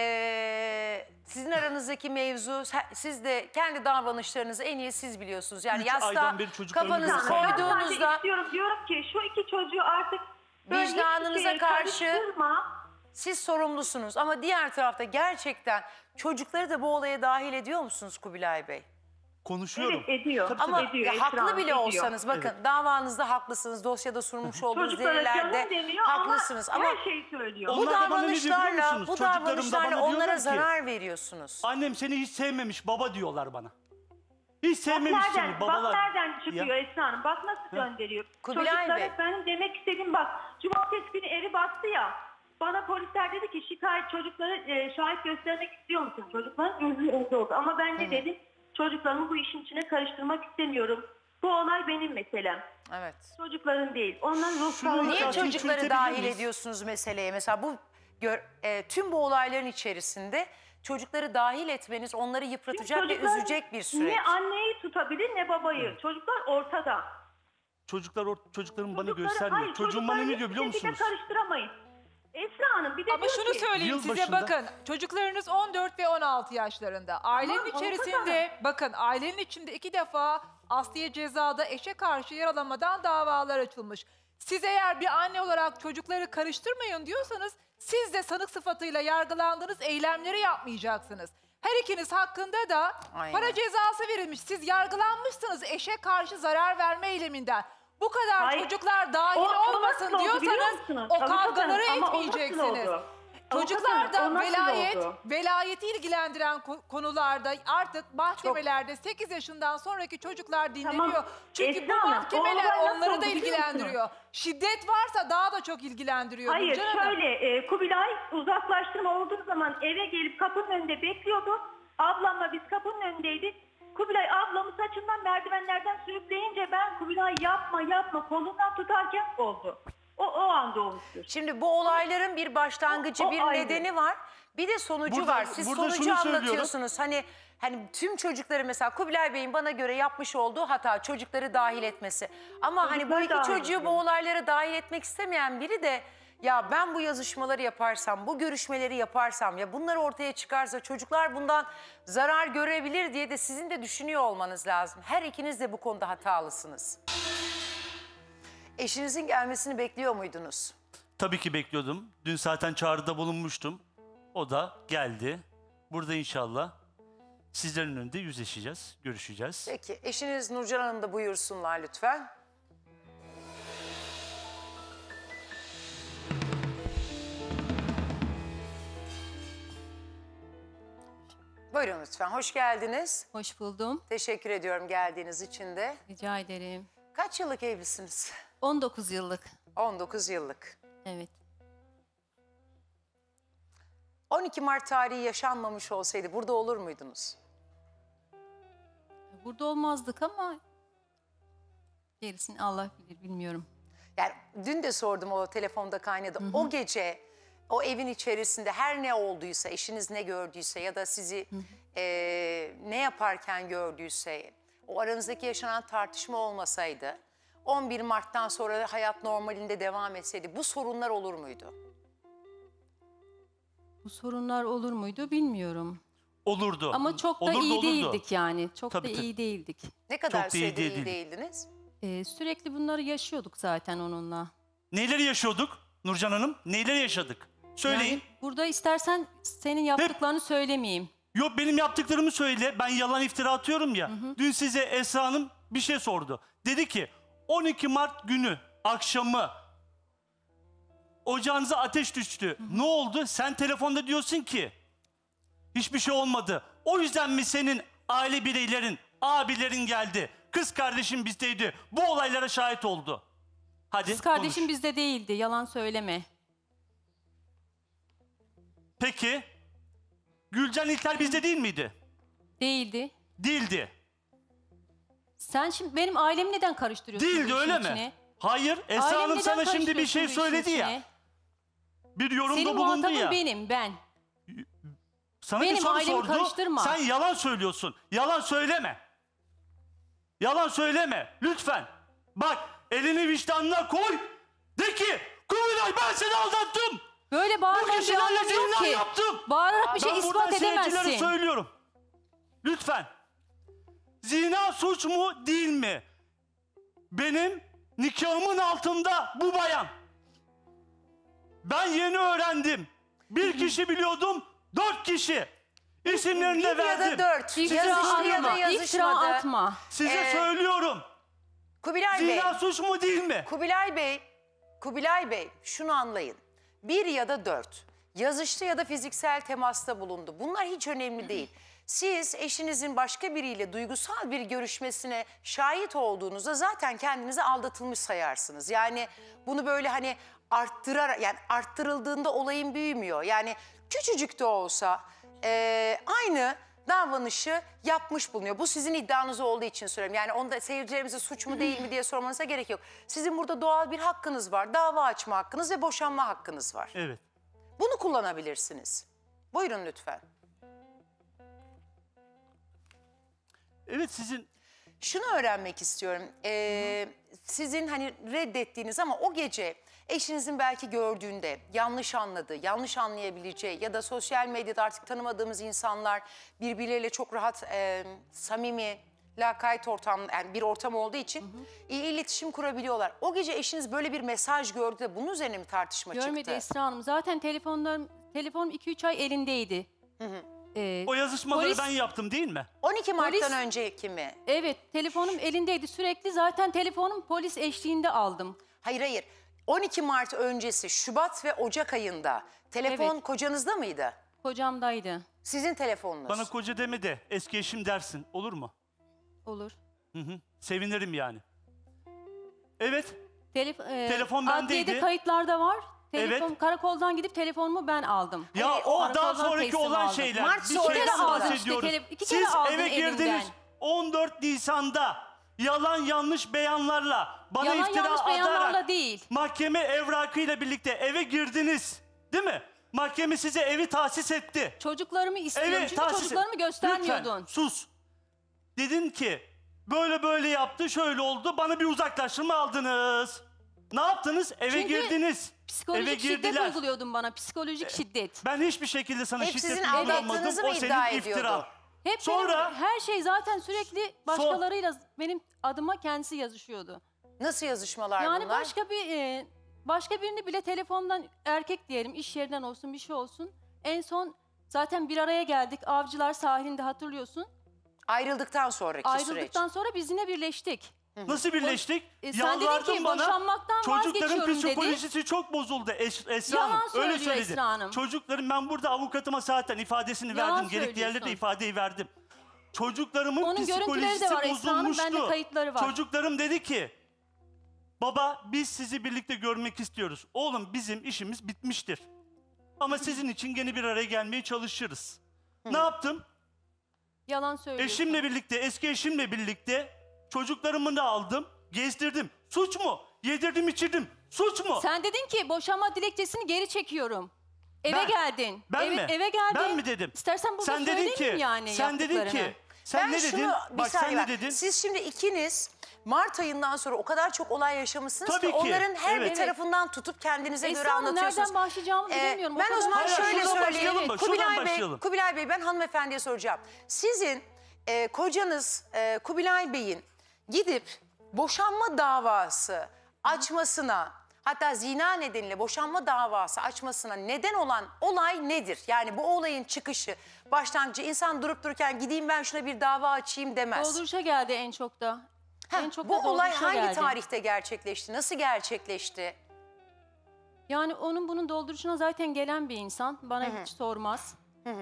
Speaker 1: eee, sizin aranızdaki mevzu, siz de kendi davranışlarınızı en iyi siz biliyorsunuz. Yani
Speaker 2: Üç
Speaker 1: yastığa
Speaker 2: aydan beri çocuklarını
Speaker 1: kafanızı
Speaker 2: görüyorum.
Speaker 3: Ben sadece
Speaker 1: koyduğunuzda
Speaker 3: istiyorum, diyorum ki şu iki çocuğu artık böyle
Speaker 1: Vicdanınıza
Speaker 3: hiçbir şeye
Speaker 1: karşı-
Speaker 3: karıştırma.
Speaker 1: siz sorumlusunuz. Ama diğer tarafta gerçekten çocukları da bu olaya dahil ediyor musunuz Kubilay Bey?
Speaker 2: Konuşuyorum.
Speaker 3: Evet, ediyor.
Speaker 2: Tabii,
Speaker 1: Ama
Speaker 2: tabii.
Speaker 3: ediyor,
Speaker 1: ya
Speaker 3: Esra
Speaker 1: haklı
Speaker 3: Hanım,
Speaker 1: bile
Speaker 3: ediyor.
Speaker 1: olsanız bakın davanızda haklısınız. Dosyada sunmuş olduğunuz
Speaker 3: Çocuklara
Speaker 1: delillerde
Speaker 3: canım demiyor
Speaker 1: haklısınız.
Speaker 3: ama,
Speaker 1: Ama
Speaker 3: her şeyi söylüyor.
Speaker 1: bu
Speaker 2: Onlar da bana ne diyor biliyor
Speaker 1: davranışlarla,
Speaker 2: musunuz?
Speaker 1: bu
Speaker 2: Çocuklarım da
Speaker 1: davranışlarla
Speaker 2: bana diyorlar
Speaker 1: onlara
Speaker 2: ki,
Speaker 1: zarar veriyorsunuz.
Speaker 2: Annem seni hiç sevmemiş baba diyorlar bana. Hiç
Speaker 3: Bak
Speaker 2: sevmemiş
Speaker 3: nereden,
Speaker 2: seni babalar.
Speaker 3: bak nereden çıkıyor
Speaker 2: Ya.
Speaker 3: Esra Hanım. Bak nasıl gönderiyor.
Speaker 1: Kubilay
Speaker 3: Çocuklara
Speaker 1: Bey.
Speaker 3: benim demek istediğim bak. Cumartesi günü evi bastı ya. Bana polisler dedi ki şikayet çocukları e, şahit göstermek istiyor musun? Çocukların gözü önünde oldu. Ama ben de dedim çocuklarımı bu işin içine karıştırmak istemiyorum. Bu olay benim meselem.
Speaker 1: Evet.
Speaker 3: Çocukların değil. Onların ruh
Speaker 2: Şunu
Speaker 3: sağlığı.
Speaker 1: Niye
Speaker 2: Hocam,
Speaker 1: çocukları
Speaker 2: küçültebilir
Speaker 1: dahil
Speaker 2: miyiz?
Speaker 1: ediyorsunuz meseleye? Mesela bu gör, e, tüm bu olayların içerisinde çocukları dahil etmeniz onları yıpratacak ve
Speaker 3: Çocuklar
Speaker 1: üzecek bir süreç.
Speaker 3: Ne anneyi tutabilir ne babayı. Çocuklar ortada.
Speaker 2: Çocuklar or çocuklarım bana
Speaker 3: Çocukları-
Speaker 2: göstermiyor.
Speaker 3: hayır,
Speaker 2: Çocuğum bana ne diyor biliyor
Speaker 3: hiçbir şekilde
Speaker 2: musunuz?
Speaker 3: karıştıramayın. Esra Hanım bir de
Speaker 4: Ama
Speaker 3: diyor
Speaker 4: şunu
Speaker 3: ki,
Speaker 4: söyleyeyim size
Speaker 2: Yılbaşında-
Speaker 4: bakın çocuklarınız on dört ve on altı yaşlarında. Ailenin
Speaker 3: Tamam,
Speaker 4: içerisinde bakın ailenin içinde iki defa Asliye cezada eşe karşı yaralamadan davalar açılmış. Siz eğer bir anne olarak çocukları karıştırmayın diyorsanız siz de sanık sıfatıyla yargılandığınız eylemleri yapmayacaksınız. Her ikiniz hakkında da
Speaker 1: Aynen.
Speaker 4: para cezası verilmiş. Siz yargılanmışsınız eşe karşı zarar verme eyleminden. Bu kadar
Speaker 3: Hayır.
Speaker 4: çocuklar dahil
Speaker 3: O- o
Speaker 4: olmasın
Speaker 3: nasıl oldu biliyor
Speaker 4: diyorsanız
Speaker 3: musunuz?
Speaker 4: o
Speaker 3: Avukat
Speaker 4: kavgaları
Speaker 3: hanım, ama o nasıl
Speaker 4: etmeyeceksiniz.
Speaker 3: oldu?
Speaker 4: Çocuklar
Speaker 3: Avukat hanım,
Speaker 4: da
Speaker 3: o nasıl
Speaker 4: velayet,
Speaker 3: oldu?
Speaker 4: velayeti ilgilendiren ko- konularda artık mahkemelerde sekiz yaşından sonraki çocuklar dinleniyor.
Speaker 3: Tamam.
Speaker 4: Çünkü
Speaker 3: Esra
Speaker 4: bu
Speaker 3: Hanım, o
Speaker 4: mahkemeler
Speaker 3: olay nasıl
Speaker 4: onları
Speaker 3: oldu
Speaker 4: da
Speaker 3: biliyor
Speaker 4: ilgilendiriyor. Şiddet varsa daha da çok ilgilendiriyor.
Speaker 3: Hayır
Speaker 4: Nurcan Hanım.
Speaker 3: şöyle e, Kubilay uzaklaştırma olduğu zaman eve gelip kapının önünde bekliyordu. Ablamla biz kapının önündeydik. Kubilay ablamı saçından merdivenlerden sürükleyince ben Kubilay yapma yapma kolundan tutarken oldu. O, o anda olmuştur.
Speaker 1: Şimdi bu olayların bir başlangıcı,
Speaker 3: O- o
Speaker 1: bir
Speaker 3: ayrı.
Speaker 1: nedeni var. Bir de sonucu
Speaker 2: Burada-
Speaker 1: var. Siz
Speaker 2: burada
Speaker 1: sonucu
Speaker 2: şunu söylüyorum.
Speaker 1: anlatıyorsunuz. Hani hani tüm çocukları mesela Kubilay Bey'in bana göre yapmış olduğu hata çocukları dahil etmesi. Ama hani bu
Speaker 3: Çocukları
Speaker 1: iki
Speaker 3: dahil
Speaker 1: çocuğu bu
Speaker 3: ediyor.
Speaker 1: olaylara dahil etmek istemeyen biri de ya ben bu yazışmaları yaparsam, bu görüşmeleri yaparsam ya bunlar ortaya çıkarsa çocuklar bundan zarar görebilir diye de sizin de düşünüyor olmanız lazım. Her ikiniz de bu konuda hatalısınız. Eşinizin gelmesini bekliyor muydunuz?
Speaker 2: Tabii ki bekliyordum. Dün zaten çağrıda bulunmuştum. O da geldi. Burada inşallah sizlerin önünde yüzleşeceğiz, görüşeceğiz.
Speaker 1: Peki eşiniz Nurcan Hanım da buyursunlar lütfen. Buyurun lütfen, hoş geldiniz.
Speaker 5: Hoş buldum.
Speaker 1: Teşekkür ediyorum geldiğiniz için de.
Speaker 5: Rica ederim.
Speaker 1: Kaç yıllık evlisiniz?
Speaker 5: on dokuz yıllık.
Speaker 1: on dokuz yıllık.
Speaker 5: Evet.
Speaker 1: on iki Mart tarihi yaşanmamış olsaydı burada olur muydunuz?
Speaker 5: Burada olmazdık ama gerisini Allah bilir, bilmiyorum.
Speaker 1: Yani dün de sordum, o telefonda kaynadı. O gece o evin içerisinde her ne olduysa, eşiniz ne gördüyse ya da sizi eee, ne yaparken gördüyse, o aranızdaki yaşanan tartışma olmasaydı, on bir Mart'tan sonra hayat normalinde devam etseydi bu sorunlar olur muydu?
Speaker 5: Bu sorunlar olur muydu bilmiyorum.
Speaker 2: Olurdu.
Speaker 5: Ama çok da
Speaker 2: Olurdu,
Speaker 5: iyi
Speaker 2: olurdu.
Speaker 5: değildik yani. Çok
Speaker 2: Tabii,
Speaker 5: da
Speaker 2: tabii.
Speaker 5: iyi değildik.
Speaker 1: Ne kadar
Speaker 2: Çok da iyi
Speaker 1: sürede iyi,
Speaker 2: değildik.
Speaker 1: değildiniz?
Speaker 5: Ee, sürekli bunları yaşıyorduk zaten onunla.
Speaker 2: Neleri yaşıyorduk Nurcan Hanım? Neleri yaşadık? Söyleyin.
Speaker 5: Yani burada istersen senin yaptıklarını söylemeyeyim.
Speaker 2: Yok, benim yaptıklarımı söyle. Ben yalan iftira atıyorum ya. Dün size Esra Hanım bir şey sordu. Dedi ki on iki Mart günü akşamı ocağınıza ateş düştü. Ne oldu? Sen telefonda diyorsun ki hiçbir şey olmadı. O yüzden mi senin aile bireylerin, abilerin geldi? Kız kardeşim bizdeydi. Bu olaylara şahit oldu. Hadi
Speaker 5: Kız kardeşim
Speaker 2: konuş.
Speaker 5: bizde değildi. Yalan söyleme.
Speaker 2: Peki Gülcan İlter bizde değil miydi?
Speaker 5: Değildi.
Speaker 2: Değildi.
Speaker 5: Sen şimdi benim ailemi neden karıştırıyorsun bu
Speaker 2: Değildi,
Speaker 5: işin
Speaker 2: öyle
Speaker 5: içine?
Speaker 2: mi? Hayır. Esra
Speaker 5: Ailemi
Speaker 2: Hanım
Speaker 5: neden
Speaker 2: sana şimdi bir
Speaker 5: karıştırıyorsun
Speaker 2: şey
Speaker 5: bu işin
Speaker 2: söyledi ya.
Speaker 5: içine?
Speaker 2: Bir yorumda
Speaker 5: Senin
Speaker 2: bulundu
Speaker 5: muhatabın
Speaker 2: ya.
Speaker 5: benim, ben.
Speaker 2: Sana
Speaker 5: Benim
Speaker 2: bir soru
Speaker 5: ailemi
Speaker 2: sordu.
Speaker 5: karıştırma.
Speaker 2: Sen yalan söylüyorsun. Yalan söyleme. Yalan söyleme. Lütfen. Bak, elini vicdanına koy. De ki Kubilay, ben seni aldattım.
Speaker 5: Böyle
Speaker 2: Bu
Speaker 5: bağırarak bir
Speaker 2: kişilerle
Speaker 5: anlamı yok
Speaker 2: zindan
Speaker 5: ki.
Speaker 2: yaptım.
Speaker 5: Bağırarak bir şey
Speaker 2: Ben
Speaker 5: ispat
Speaker 2: buradan seyircilere
Speaker 5: edemezsin.
Speaker 2: söylüyorum. Lütfen. Zina suç mu değil mi? Benim nikahımın altında bu bayan. Ben yeni öğrendim. Bir kişi biliyordum, dört kişi. İsimlerini de
Speaker 1: Bir ya da
Speaker 2: verdim.
Speaker 1: dört.
Speaker 5: İftira
Speaker 1: Yazıştı ya da
Speaker 5: atma, iftira
Speaker 1: yazışmadı.
Speaker 5: atma.
Speaker 2: Size
Speaker 1: Ee,
Speaker 2: söylüyorum.
Speaker 1: Kubilay Bey.
Speaker 2: Zina suç mu değil mi?
Speaker 1: Kubilay Bey, Kubilay Bey şunu anlayın. Bir ya da dört, yazıştı ya da fiziksel temasta bulundu. Bunlar hiç önemli değil. Siz eşinizin başka biriyle duygusal bir görüşmesine şahit olduğunuzda zaten kendinizi aldatılmış sayarsınız. Yani bunu böyle hani arttırarak, yani arttırıldığında olayın büyümüyor. Yani küçücük de olsa eee, aynı davranışı yapmış bulunuyor. Bu sizin iddianız olduğu için söylüyorum. Yani onda seyircilerimize suç mu değil mi diye sormanıza gerek yok. Sizin burada doğal bir hakkınız var. Dava açma hakkınız ve boşanma hakkınız var.
Speaker 2: Evet.
Speaker 1: Bunu kullanabilirsiniz. Buyurun lütfen.
Speaker 2: Evet, sizin
Speaker 1: Şunu öğrenmek istiyorum. Ee, sizin hani reddettiğiniz ama o gece eşinizin belki gördüğünde yanlış anladığı, yanlış anlayabileceği ya da sosyal medyada artık tanımadığımız insanlar birbirleriyle çok rahat, e, samimi, lakayt ortam, yani bir ortam olduğu için iyi iletişim kurabiliyorlar. O gece eşiniz böyle bir mesaj gördü de bunun üzerine mi tartışma
Speaker 5: Görmedi
Speaker 1: çıktı?
Speaker 5: Esra Hanım. Zaten telefonlarım, telefonum iki üç ay elindeydi. Ee,
Speaker 2: o yazışmaları
Speaker 5: polis-
Speaker 2: ben yaptım değil mi?
Speaker 1: on iki Mart'tan
Speaker 5: Polis-
Speaker 1: önceki mi?
Speaker 5: Evet, telefonum elindeydi sürekli. Zaten telefonum polis eşliğinde aldım.
Speaker 1: Hayır hayır. on iki Mart öncesi Şubat ve Ocak ayında telefon
Speaker 5: Evet.
Speaker 1: kocanızda mıydı?
Speaker 5: Kocamdaydı.
Speaker 1: Sizin telefonunuz.
Speaker 2: Bana koca deme de eski eşim dersin. Olur mu?
Speaker 5: Olur.
Speaker 2: Hı hı. Sevinirim yani. Evet.
Speaker 5: Telef e,
Speaker 2: Telefon
Speaker 5: adliyede
Speaker 2: bendeydi.
Speaker 5: kayıtlarda var. Telefon,
Speaker 2: Evet.
Speaker 5: karakoldan gidip telefonumu ben aldım.
Speaker 2: Ya
Speaker 1: Hani
Speaker 2: o daha
Speaker 5: karakoldan
Speaker 2: sonraki
Speaker 5: teslim
Speaker 2: olan
Speaker 5: aldım.
Speaker 2: şeyler.
Speaker 1: Mart
Speaker 2: bir
Speaker 1: sonrası
Speaker 2: şeyden
Speaker 1: aldım
Speaker 5: işte,
Speaker 2: bahsediyoruz.
Speaker 5: tele- iki
Speaker 2: Siz
Speaker 5: kere aldım
Speaker 2: eve
Speaker 5: elimden.
Speaker 2: girdiniz. on dört Nisan'da yalan yanlış beyanlarla bana
Speaker 5: Yalan
Speaker 2: iftira
Speaker 5: yanlış beyanlarla
Speaker 2: atarak
Speaker 5: değil.
Speaker 2: mahkeme evrakıyla birlikte eve girdiniz. Değil mi? Mahkeme size evi tahsis etti.
Speaker 5: Çocuklarımı istiyorum
Speaker 2: Evet,
Speaker 5: çünkü
Speaker 2: tahsis-
Speaker 5: çocuklarımı göstermiyordun.
Speaker 2: Lütfen sus. Dedin ki böyle böyle yaptı, şöyle oldu. Bana bir uzaklaştırma aldınız. Ne yaptınız? Eve
Speaker 5: Çünkü
Speaker 2: girdiniz.
Speaker 5: Psikolojik
Speaker 2: Eve
Speaker 5: şiddet
Speaker 2: girdiler.
Speaker 5: uyguluyordun bana. Psikolojik şiddet.
Speaker 2: Ben hiçbir şekilde sana
Speaker 1: Hep
Speaker 2: şiddet
Speaker 1: sizin
Speaker 2: uygulamadım.
Speaker 1: aldattığınızı mı
Speaker 2: O senin
Speaker 1: iddia
Speaker 2: iftiran.
Speaker 1: ediyordu?
Speaker 5: Hep
Speaker 2: Sonra-
Speaker 5: benim her şey zaten sürekli başkalarıyla benim adıma kendisi yazışıyordu.
Speaker 1: Nasıl yazışmalar
Speaker 5: Yani
Speaker 1: bunlar?
Speaker 5: başka bir e, başka birini bile telefondan erkek diyelim iş yerinden olsun bir şey olsun. En son zaten bir araya geldik. Avcılar sahilinde hatırlıyorsun.
Speaker 1: Ayrıldıktan sonraki
Speaker 5: Ayrıldıktan
Speaker 1: süreç.
Speaker 5: sonra biz yine birleştik.
Speaker 2: Nasıl birleştik?
Speaker 5: E, sen dedin
Speaker 2: Yalvardın
Speaker 5: ki
Speaker 2: bana.
Speaker 5: boşanmaktan
Speaker 2: Çocukların
Speaker 5: vazgeçiyorum dedi.
Speaker 2: psikolojisi çok bozuldu Es Esra
Speaker 5: Yalan
Speaker 2: Hanım. Öyle
Speaker 5: söylüyor
Speaker 2: söyledi.
Speaker 5: Esra Hanım.
Speaker 2: Çocukların, ben burada avukatıma zaten ifadesini
Speaker 5: Yalan
Speaker 2: verdim. Gerekli yerlerde de
Speaker 5: söylüyorsun.
Speaker 2: ifadeyi verdim. Çocuklarımın
Speaker 5: Onun görüntüleri
Speaker 2: psikolojisi
Speaker 5: de var Esra Hanım,
Speaker 2: bozulmuştu.
Speaker 5: bende kayıtları var.
Speaker 2: Çocuklarım dedi ki baba biz sizi birlikte görmek istiyoruz. Oğlum bizim işimiz bitmiştir. Ama sizin için gene bir araya gelmeye çalışırız. Ne yaptım?
Speaker 5: Yalan söylüyorsun.
Speaker 2: Eşimle birlikte, eski eşimle birlikte çocuklarımı da aldım, gezdirdim. Suç mu? Yedirdim, içirdim. Suç mu?
Speaker 5: Sen dedin ki boşanma dilekçesini geri çekiyorum. Eve
Speaker 2: Ben-
Speaker 5: geldin.
Speaker 2: Ben
Speaker 5: eve,
Speaker 2: mi?
Speaker 5: Eve geldin.
Speaker 2: Ben mi dedim?
Speaker 5: İstersen burada
Speaker 2: Sen dedin
Speaker 5: söyleyeyim
Speaker 2: ki,
Speaker 5: yani
Speaker 2: sen dedin
Speaker 5: yaptıklarını.
Speaker 2: ki, sen
Speaker 1: Ben
Speaker 2: ne
Speaker 1: şunu
Speaker 2: dedin?
Speaker 1: bir
Speaker 2: Bak sen
Speaker 1: saniye
Speaker 2: ne
Speaker 1: bak.
Speaker 2: dedin?
Speaker 1: Siz şimdi ikiniz Mart ayından sonra o kadar çok olay yaşamışsınız
Speaker 2: Tabii
Speaker 1: ki,
Speaker 2: ki,
Speaker 1: onların her
Speaker 2: evet.
Speaker 1: bir tarafından tutup kendinize göre
Speaker 5: Esra Hanım
Speaker 1: anlatıyorsunuz.
Speaker 5: nereden başlayacağımı
Speaker 1: Ee,
Speaker 5: bilemiyorum.
Speaker 1: ben o zaman
Speaker 2: Hayır,
Speaker 1: şöyle
Speaker 2: şuradan
Speaker 1: söyleyeyim.
Speaker 2: başlayalım mı? Şuradan
Speaker 1: Kubilay Bey,
Speaker 2: başlayalım.
Speaker 1: Kubilay Bey, ben hanımefendiye soracağım. Sizin e, kocanız e, Kubilay Bey'in gidip boşanma davası açmasına, hatta zina nedeniyle boşanma davası açmasına neden olan olay nedir? Yani bu olayın çıkışı, başlangıcı, insan durup dururken gideyim ben şuna bir dava açayım demez.
Speaker 5: Dolduruşa geldi en çok da.
Speaker 1: Heh,
Speaker 5: en çok
Speaker 1: bu
Speaker 5: da
Speaker 1: olay
Speaker 5: dolduruşa
Speaker 1: hangi
Speaker 5: geldi.
Speaker 1: tarihte gerçekleşti? Nasıl gerçekleşti?
Speaker 5: Yani onun bunun dolduruşuna zaten gelen bir insan. Bana hiç sormaz.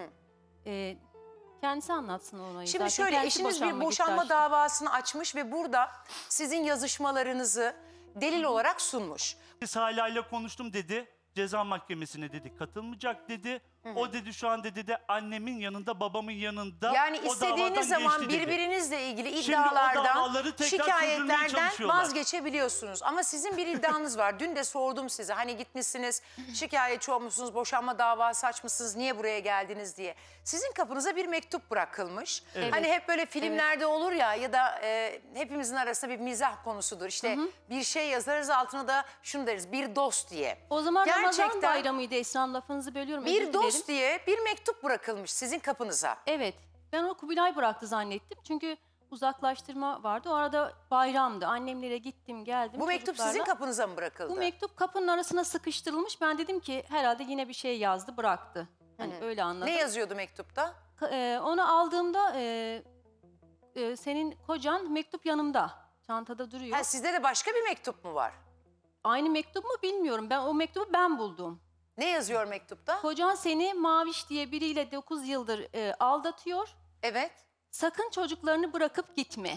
Speaker 5: Ee, kendisi anlatsın olayı.
Speaker 1: Şimdi
Speaker 5: zaten.
Speaker 1: şöyle,
Speaker 5: Kendisi
Speaker 1: eşiniz bir
Speaker 5: boşanmak
Speaker 1: boşanma
Speaker 5: ister.
Speaker 1: davasını açmış ve burada sizin yazışmalarınızı delil olarak sunmuş.
Speaker 2: Salih ile konuştum dedi. Ceza mahkemesine dedi katılmayacak dedi. O dedi şu an dedi de annemin yanında, babamın yanında.
Speaker 1: Yani
Speaker 2: o davadan
Speaker 1: istediğiniz zaman
Speaker 2: geçti dedi.
Speaker 1: birbirinizle ilgili
Speaker 2: Şimdi o
Speaker 1: iddialardan,
Speaker 2: davaları tekrar sürdürmeye
Speaker 1: şikayetlerden
Speaker 2: çalışıyorlar.
Speaker 1: vazgeçebiliyorsunuz. Ama sizin bir iddianız var. Dün de sordum size. Hani gitmişsiniz, şikayetçi olmuşsunuz, boşanma davası açmışsınız, niye buraya geldiniz diye. Sizin kapınıza bir mektup bırakılmış.
Speaker 2: Evet.
Speaker 1: Hani hep böyle filmlerde olur ya, ya da e, hepimizin arasında bir mizah konusudur. İşte bir şey yazarız, altına da şunu deriz, bir dost diye.
Speaker 5: O zaman Ramazan
Speaker 1: Gerçekten
Speaker 5: bayramıydı Esra Hanım, lafınızı bölüyorum. özür
Speaker 1: bir
Speaker 5: dilerim.
Speaker 1: dost diye bir mektup bırakılmış sizin kapınıza.
Speaker 5: Evet. Ben onu Kubilay bıraktı zannettim. Çünkü uzaklaştırma vardı. O arada bayramdı. Annemlere gittim geldim.
Speaker 1: Bu mektup sizin
Speaker 5: çocuklarla.
Speaker 1: kapınıza mı bırakıldı?
Speaker 5: Bu mektup kapının arasına sıkıştırılmış. Ben dedim ki herhalde yine bir şey yazdı bıraktı. Hani öyle anladım.
Speaker 1: Ne yazıyordu mektupta?
Speaker 5: Ka- e, onu aldığımda e, e, senin kocan mektup yanımda. Çantada duruyor.
Speaker 1: Ha, sizde de başka bir mektup mu var?
Speaker 5: Aynı mektup mu bilmiyorum. Ben o mektubu ben buldum.
Speaker 1: Ne yazıyor mektupta?
Speaker 5: Kocan seni Maviş diye biriyle dokuz yıldır e, aldatıyor.
Speaker 1: Evet.
Speaker 5: Sakın çocuklarını bırakıp gitme.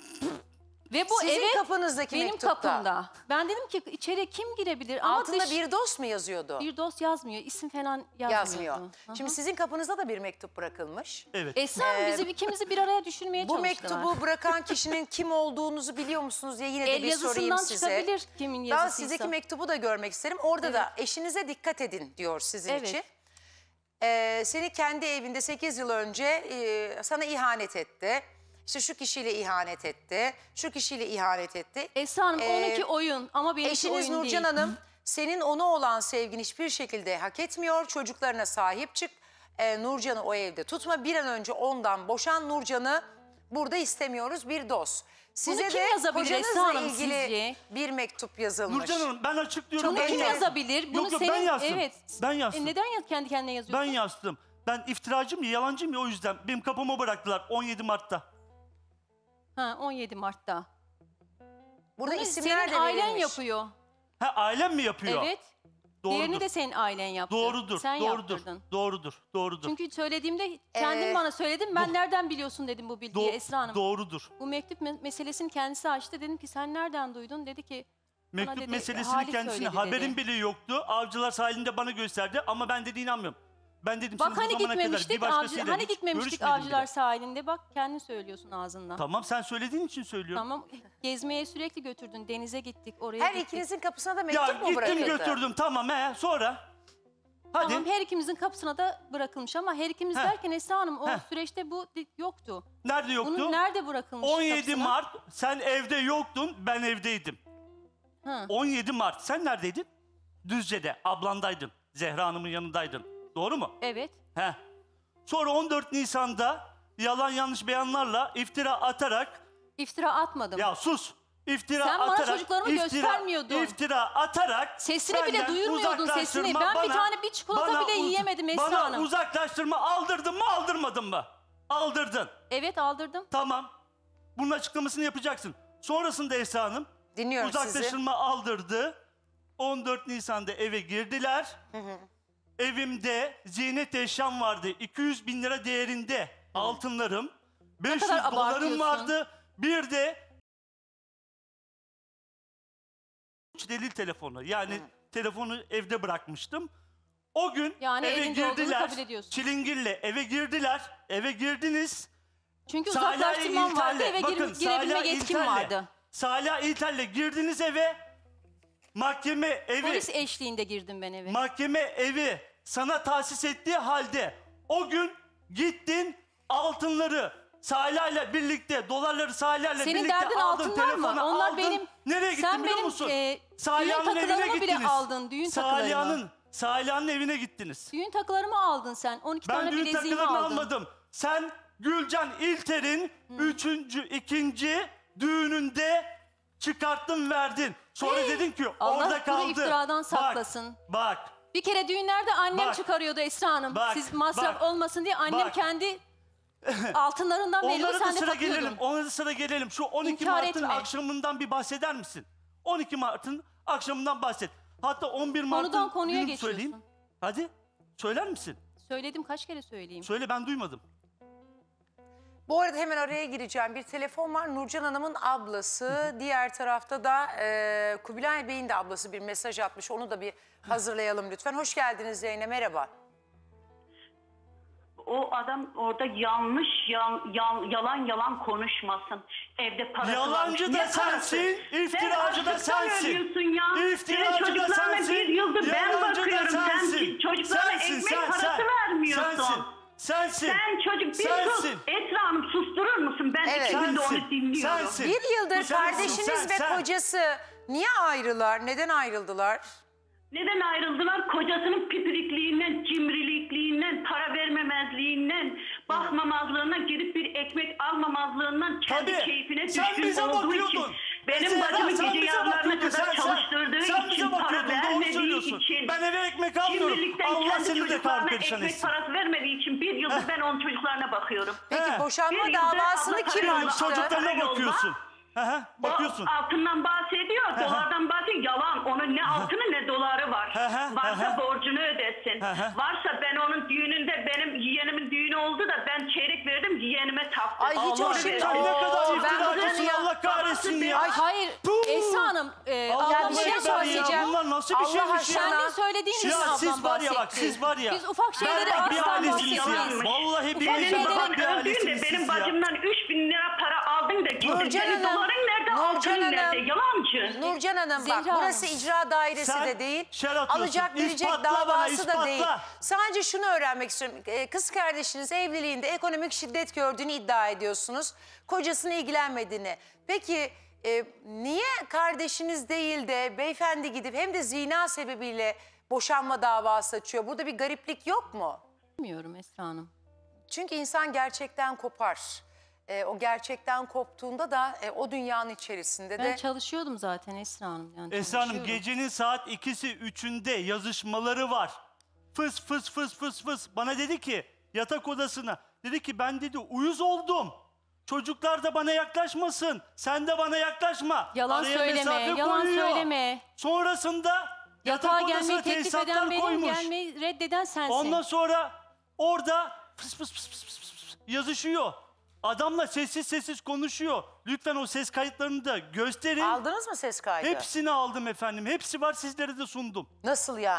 Speaker 5: Ve bu
Speaker 1: Sizin
Speaker 5: eve
Speaker 1: kapınızdaki
Speaker 5: benim
Speaker 1: mektupta.
Speaker 5: kapımda. Ben dedim ki içeri kim girebilir? Ama
Speaker 1: Altında
Speaker 5: dış-
Speaker 1: bir dost mu yazıyordu?
Speaker 5: bir dost yazmıyor. İsim falan yazmıyor.
Speaker 1: Yazmıyor. Şimdi sizin kapınızda da bir mektup bırakılmış.
Speaker 2: Evet.
Speaker 5: Esra Hanım
Speaker 1: Ee,
Speaker 5: bizi ikimizi bir araya düşürmeye
Speaker 1: Bu
Speaker 5: çalıştılar.
Speaker 1: mektubu bırakan kişinin kim olduğunuzu biliyor musunuz diye yine de
Speaker 5: El
Speaker 1: bir sorayım
Speaker 5: yazısından
Speaker 1: size.
Speaker 5: çıkabilir kimin
Speaker 1: Ben
Speaker 5: yazısıysa.
Speaker 1: sizdeki mektubu da görmek isterim. Orada da eşinize dikkat edin diyor sizin
Speaker 5: Evet.
Speaker 1: için. Ee, seni kendi evinde sekiz yıl önce e, sana ihanet etti. İşte şu kişiyle ihanet etti, şu kişiyle ihanet etti.
Speaker 5: Esra Hanım
Speaker 1: Ee,
Speaker 5: onunki oyun ama benimki
Speaker 1: Eşiniz
Speaker 5: oyun
Speaker 1: Nurcan
Speaker 5: değil.
Speaker 1: Hanım, senin ona olan sevgini hiçbir şekilde hak etmiyor. Çocuklarına sahip çık. Ee, Nurcan'ı o evde tutma. Bir an önce ondan boşan. Nurcan'ı burada istemiyoruz, bir dost. Size
Speaker 5: kim
Speaker 1: de
Speaker 5: yazabilir Esra
Speaker 1: kocanızla
Speaker 5: Hanım
Speaker 1: ilgili
Speaker 5: sizce?
Speaker 1: bir mektup yazılmış.
Speaker 2: Nurcan Hanım ben açıklıyorum.
Speaker 5: Bunu
Speaker 2: ben
Speaker 5: kim
Speaker 2: yazdım.
Speaker 5: yazabilir? Bunu
Speaker 2: Yok yok
Speaker 5: senin...
Speaker 2: ben yazdım.
Speaker 5: Evet.
Speaker 2: Ben yazdım.
Speaker 5: E neden ya- kendi kendine
Speaker 2: Ben
Speaker 5: yazıyorsun?
Speaker 2: yazdım. Ben iftiracıyım ya, yalancıyım ya, o yüzden. Benim kapıma bıraktılar on yedi Mart'ta.
Speaker 5: Ha on yedi Mart'ta.
Speaker 1: Burada
Speaker 5: Bunu
Speaker 1: isimler
Speaker 5: senin
Speaker 1: de
Speaker 5: ailen
Speaker 1: verilmiş.
Speaker 5: yapıyor.
Speaker 2: Ha ailem mi yapıyor?
Speaker 5: Evet.
Speaker 2: Doğrudur.
Speaker 5: Diğerini de senin ailen yaptı.
Speaker 2: Doğrudur.
Speaker 5: Sen
Speaker 2: doğrudur.
Speaker 5: yaptırdın.
Speaker 2: Doğrudur. Doğrudur.
Speaker 5: Çünkü söylediğimde kendin
Speaker 1: Ee,
Speaker 5: bana söyledin. Ben nereden biliyorsun dedim bu bilgiyi
Speaker 2: Do-
Speaker 5: Esra Hanım.
Speaker 2: Doğrudur.
Speaker 5: Bu mektup me- meselesini kendisi açtı. Dedim ki sen nereden duydun? Dedi ki bana
Speaker 2: Mektup
Speaker 5: dedi,
Speaker 2: meselesini
Speaker 5: Halis
Speaker 2: kendisine
Speaker 5: söyledi
Speaker 2: haberim
Speaker 5: dedi.
Speaker 2: bile yoktu. Avcılar sahilinde bana gösterdi ama ben dedi inanmıyorum. Ben dedim
Speaker 5: Bak
Speaker 2: şimdi bu
Speaker 5: hani
Speaker 2: zamana kadar
Speaker 5: gitmemiştik,
Speaker 2: bir
Speaker 5: avcı,
Speaker 2: başkasıyla
Speaker 5: hani
Speaker 2: hiç
Speaker 5: gitmemiştik
Speaker 2: görüşmedim
Speaker 5: avcılar
Speaker 2: bile.
Speaker 5: sahilinde. Bak kendin söylüyorsun ağzından.
Speaker 2: Tamam sen söylediğin için söylüyorum.
Speaker 5: Tamam, gezmeye sürekli götürdün. Denize gittik, oraya
Speaker 1: Her
Speaker 5: gittik.
Speaker 1: ikinizin kapısına da
Speaker 2: Ya
Speaker 1: mektup mu
Speaker 2: gittim
Speaker 1: bırakıldı?
Speaker 2: götürdüm tamam he sonra. Hadi.
Speaker 5: Tamam, her ikimizin kapısına da bırakılmış ama her ikimiz
Speaker 2: Heh.
Speaker 5: derken Esra Hanım o
Speaker 2: Heh.
Speaker 5: süreçte bu di- yoktu.
Speaker 2: Nerede yoktu?
Speaker 5: Bunun nerede bırakılmış
Speaker 2: on yedi
Speaker 5: kapısına?
Speaker 2: Mart sen evde yoktun ben evdeydim.
Speaker 5: Ha.
Speaker 2: on yedi Mart sen neredeydin? Düzce'de ablandaydın. Zehra Hanım'ın yanındaydın. Doğru mu?
Speaker 5: Evet.
Speaker 2: He. Sonra on dört Nisan'da yalan yanlış beyanlarla iftira atarak
Speaker 5: İftira atmadım.
Speaker 2: ya sus. İftira
Speaker 5: Sen bana
Speaker 2: atarak
Speaker 5: çocuklarımı göstermiyordun.
Speaker 2: İftira atarak
Speaker 5: Sesini bile
Speaker 2: benden
Speaker 5: duyurmuyordun, sesini.
Speaker 2: uzaklaştırma
Speaker 5: Ben bir
Speaker 2: bana-
Speaker 5: tane bir çikolata
Speaker 2: bana
Speaker 5: bile
Speaker 2: uz-
Speaker 5: yiyemedim Esra
Speaker 2: Bana
Speaker 5: Hanım.
Speaker 2: uzaklaştırma aldırdın mı aldırmadın mı? Aldırdın.
Speaker 5: Evet, aldırdım.
Speaker 2: Tamam. Bunun açıklamasını yapacaksın. Sonrasında Esra Hanım
Speaker 1: Dinliyorum sizi.
Speaker 2: uzaklaştırma aldırdı. on dört Nisan'da eve girdiler. Evimde ziynet eşyam vardı. iki yüz bin lira değerinde altınlarım. beş yüz
Speaker 5: kadar
Speaker 2: dolarım
Speaker 5: abartıyorsun?
Speaker 2: vardı. Bir de delil telefonu. Yani telefonu evde bırakmıştım. O gün
Speaker 5: Yani
Speaker 2: eve
Speaker 5: elinde olduğunu
Speaker 2: girdiler.
Speaker 5: kabul ediyorsun.
Speaker 2: Çilingirle eve girdiler. Eve girdiniz.
Speaker 5: Çünkü
Speaker 2: Salih
Speaker 5: uzaklaştırmam vardı,
Speaker 2: İlter'le-
Speaker 5: eve
Speaker 2: bakın,
Speaker 5: girip girebilme
Speaker 2: Salih
Speaker 5: yetkim
Speaker 2: İlter'le-
Speaker 5: vardı.
Speaker 2: Salih İlter'le girdiniz eve. Mahkeme evi,
Speaker 5: Polis eşliğinde girdim ben eve.
Speaker 2: mahkeme evi sana tahsis ettiği halde o gün gittin altınları Salih'le birlikte, dolarları Salih'le
Speaker 5: Senin
Speaker 2: birlikte
Speaker 5: derdin
Speaker 2: aldın,
Speaker 5: altınlar mı?
Speaker 2: telefonu
Speaker 5: Onlar
Speaker 2: aldın.
Speaker 5: benim-
Speaker 2: Nereye gittin
Speaker 5: Sen
Speaker 2: biliyor
Speaker 5: benim,
Speaker 2: musun?
Speaker 5: e,
Speaker 2: Salih'in
Speaker 5: düğün
Speaker 2: evine
Speaker 5: takılarımı bile
Speaker 2: gittiniz.
Speaker 5: aldın, düğün takılarımı.
Speaker 2: Salih'in, Salih'in evine gittiniz.
Speaker 5: Düğün takılarımı aldın sen. on iki
Speaker 2: Ben
Speaker 5: tane
Speaker 2: düğün
Speaker 5: bileziğimi
Speaker 2: takılarını
Speaker 5: aldın.
Speaker 2: almadım. Sen Gülcan İlter'in üçüncü, ikinci düğününde çıkarttın verdin. Sonra dedin ki
Speaker 5: Allah
Speaker 2: orada
Speaker 5: bunu
Speaker 2: kaldı.
Speaker 5: iftiradan
Speaker 2: Bak,
Speaker 5: saklasın.
Speaker 2: Bak,
Speaker 5: Bir kere düğünlerde annem
Speaker 2: Bak.
Speaker 5: çıkarıyordu Esra Hanım.
Speaker 2: Bak,
Speaker 5: Siz masraf
Speaker 2: bak,
Speaker 5: olmasın diye annem
Speaker 2: bak.
Speaker 5: kendi altınlarından veriyordu,
Speaker 2: onlara da
Speaker 5: sen de
Speaker 2: sıra
Speaker 5: takıyordun.
Speaker 2: gelelim. Onlara da sıra gelelim. Şu on iki
Speaker 5: İnkar
Speaker 2: Mart'ın
Speaker 5: etme.
Speaker 2: akşamından bir bahseder misin? on iki Mart'ın akşamından bahset. Hatta on bir Mart'ın
Speaker 5: Konudan konuya
Speaker 2: gününü
Speaker 5: geçiyorsun.
Speaker 2: söyleyeyim. Hadi söyler misin?
Speaker 5: Söyledim, kaç kere söyleyeyim.
Speaker 2: Söyle ben duymadım.
Speaker 1: Bu arada hemen araya gireceğim. Bir telefon var. Nurcan Hanım'ın ablası. Diğer tarafta da e, Kubilay Bey'in de ablası bir mesaj atmış. Onu da bir hazırlayalım lütfen. Hoş geldiniz Zeynep. Merhaba.
Speaker 3: O adam orada yanlış, yan, yan- yalan yalan konuşmasın. Evde parası
Speaker 2: Yalancı
Speaker 3: varmış.
Speaker 2: da
Speaker 3: Ne parası?
Speaker 2: sensin, iftiracı da
Speaker 3: Sen
Speaker 2: sensin.
Speaker 3: ölüyorsun ya.
Speaker 2: İftiracı
Speaker 3: Senin
Speaker 2: da
Speaker 3: çocuklarına
Speaker 2: sensin.
Speaker 3: bir yıldır ben
Speaker 2: Yalancı da
Speaker 3: bakıyorum. Sen
Speaker 2: sensin.
Speaker 3: çocuklarına
Speaker 2: Sensin,
Speaker 3: ekmek
Speaker 2: sen,
Speaker 3: parası
Speaker 2: sen.
Speaker 3: vermiyorsun.
Speaker 2: Sensin. Sensin.
Speaker 3: Sen çocuk bir sus.
Speaker 2: Sensin.
Speaker 3: Esra Hanım susturur musun? Ben
Speaker 1: Evet.
Speaker 3: iki günde
Speaker 2: Sensin.
Speaker 3: onu dinliyorum.
Speaker 2: Sensin.
Speaker 1: Bir yıldır
Speaker 2: Bu sensin,
Speaker 1: kardeşiniz
Speaker 2: sen,
Speaker 1: ve
Speaker 2: sen.
Speaker 1: kocası niye ayrılar? Neden ayrıldılar?
Speaker 3: Neden ayrıldılar? Kocasının pipirikliğinden, cimrilikliğinden, para vermemezliğinden, bakmamazlığından, girip bir ekmek almamazlığından, kendi
Speaker 2: Tabii.
Speaker 3: keyfine
Speaker 2: Sen
Speaker 3: düşkün
Speaker 2: bize
Speaker 3: olduğu için,
Speaker 2: bakıyordun.
Speaker 3: benim
Speaker 2: Mesela
Speaker 3: bacımı
Speaker 2: sen
Speaker 3: gece
Speaker 2: bize
Speaker 3: yarılarına
Speaker 2: bakıyordun,
Speaker 3: kadar
Speaker 2: sen- sen-
Speaker 3: çalıştırdığı
Speaker 2: sen bize
Speaker 3: için, para
Speaker 2: bakıyordun, doğru
Speaker 3: vermediği
Speaker 2: söylüyorsun.
Speaker 3: için,
Speaker 2: Ben eve ekmek almıyorum.
Speaker 3: cimrilikten
Speaker 2: Allah
Speaker 3: kendi
Speaker 2: seni de
Speaker 3: çocuklarına
Speaker 2: perişan
Speaker 3: ekmek
Speaker 2: etsin.
Speaker 3: parası vermediği için bir yıldır ben onun çocuklarına bakıyorum.
Speaker 1: Peki
Speaker 2: He.
Speaker 1: boşanma
Speaker 3: Bir yıldır
Speaker 1: davasını
Speaker 3: abla
Speaker 1: kim
Speaker 3: karıyla
Speaker 1: açtı?
Speaker 2: Çocuklarına
Speaker 3: Yolda.
Speaker 2: bakıyorsun. Hı hı, bakıyorsun.
Speaker 3: O altından bahsediyor, dolardan bahsediyor. Yalan. Onun ne altını ne doları var.
Speaker 2: Hı hı,
Speaker 3: Varsa
Speaker 2: hı hı.
Speaker 3: borcunu ödesin.
Speaker 2: Hı hı.
Speaker 3: Varsa ben onun düğününde, benim yeğenimin düğünü oldu da ben çeyrek verdim, yeğenime taktım.
Speaker 1: Ay hiç
Speaker 2: Allah
Speaker 1: hoş değil.
Speaker 2: sen ne kadar
Speaker 1: Oo, ben
Speaker 2: iftiracısın
Speaker 1: bugün ya-
Speaker 2: Allah kahretsin ya.
Speaker 1: Ay,
Speaker 5: Hayır,
Speaker 2: Puh!
Speaker 5: Esra Hanım, e,
Speaker 2: Allah
Speaker 5: ablam
Speaker 1: bir şey
Speaker 5: öyle
Speaker 2: ekber ya,
Speaker 1: söyleyeceğim.
Speaker 2: bunlar nasıl bir
Speaker 1: Allah
Speaker 2: şeymiş ya?
Speaker 1: aşkına.
Speaker 5: Kendi söylediğin için
Speaker 2: Ya
Speaker 5: ablam
Speaker 2: siz var ya bak
Speaker 5: bahsetti.
Speaker 2: siz var ya.
Speaker 5: Biz ufak şeyleri
Speaker 2: Berbat bir
Speaker 5: asla
Speaker 2: ailesiniz ya.
Speaker 5: bahsetmeyiz.
Speaker 2: Vallahi bir
Speaker 5: Ufak
Speaker 3: Senin
Speaker 5: şeyleri-
Speaker 3: baban
Speaker 2: berbat bir
Speaker 3: öldüğünde
Speaker 2: ailesiniz
Speaker 3: benim
Speaker 2: siz ya.
Speaker 3: bacımdan üç bin lira para aldın da gittin.
Speaker 1: Nurcan
Speaker 3: Senin
Speaker 1: Hanım,
Speaker 3: doların nerede,
Speaker 1: Nurcan
Speaker 3: altının
Speaker 1: Hanım.
Speaker 3: nerede? Yalancı.
Speaker 1: Nurcan Hanım bak
Speaker 5: Zehra
Speaker 1: burası
Speaker 5: Hanım.
Speaker 1: icra dairesi
Speaker 2: Sen
Speaker 1: de değil.
Speaker 2: şer atıyorsun.
Speaker 1: Alacak verecek
Speaker 2: İspatla bana,
Speaker 1: davası da
Speaker 2: ispatla.
Speaker 1: değil. Sadece şunu öğrenmek istiyorum. Ee, Kız kardeşiniz evliliğinde ekonomik şiddet gördüğünü iddia ediyorsunuz. Kocasına ilgilenmediğini. Peki e, niye kardeşiniz değil de beyefendi gidip hem de zina sebebiyle boşanma davası açıyor? Burada bir gariplik yok mu?
Speaker 5: Bilmiyorum Esra Hanım.
Speaker 1: Çünkü insan gerçekten kopar. Ee, o gerçekten koptuğunda da e, o dünyanın içerisinde
Speaker 5: Ben
Speaker 1: de...
Speaker 5: çalışıyordum zaten Esra Hanım. Yani
Speaker 2: Esra Hanım
Speaker 5: çalışıyordum.
Speaker 2: gecenin saat ikisi üçünde yazışmaları var. Fıs fıs fıs fıs fıs. Bana dedi ki yatak odasına. Dedi ki ben dedi uyuz oldum. Çocuklar da bana yaklaşmasın. Sen de bana yaklaşma.
Speaker 5: Yalan
Speaker 2: Araya
Speaker 5: söyleme,
Speaker 2: mesafe
Speaker 5: yalan
Speaker 2: koyuyor.
Speaker 5: söyleme.
Speaker 2: Sonrasında
Speaker 5: Yatağa
Speaker 2: yatak
Speaker 5: gelmeyi
Speaker 2: odasına
Speaker 5: teklif
Speaker 2: tesisatlar
Speaker 5: eden benim,
Speaker 2: koymuş.
Speaker 5: gelmeyi reddeden sensin.
Speaker 2: Ondan sonra orada fıs fıs fıs fıs fıs fıs yazışıyor. Adamla sessiz sessiz konuşuyor. Lütfen o ses kayıtlarını da gösterin.
Speaker 1: Aldınız mı ses kaydı?
Speaker 2: Hepsini aldım efendim. Hepsi var sizlere de sundum.
Speaker 1: Nasıl yani?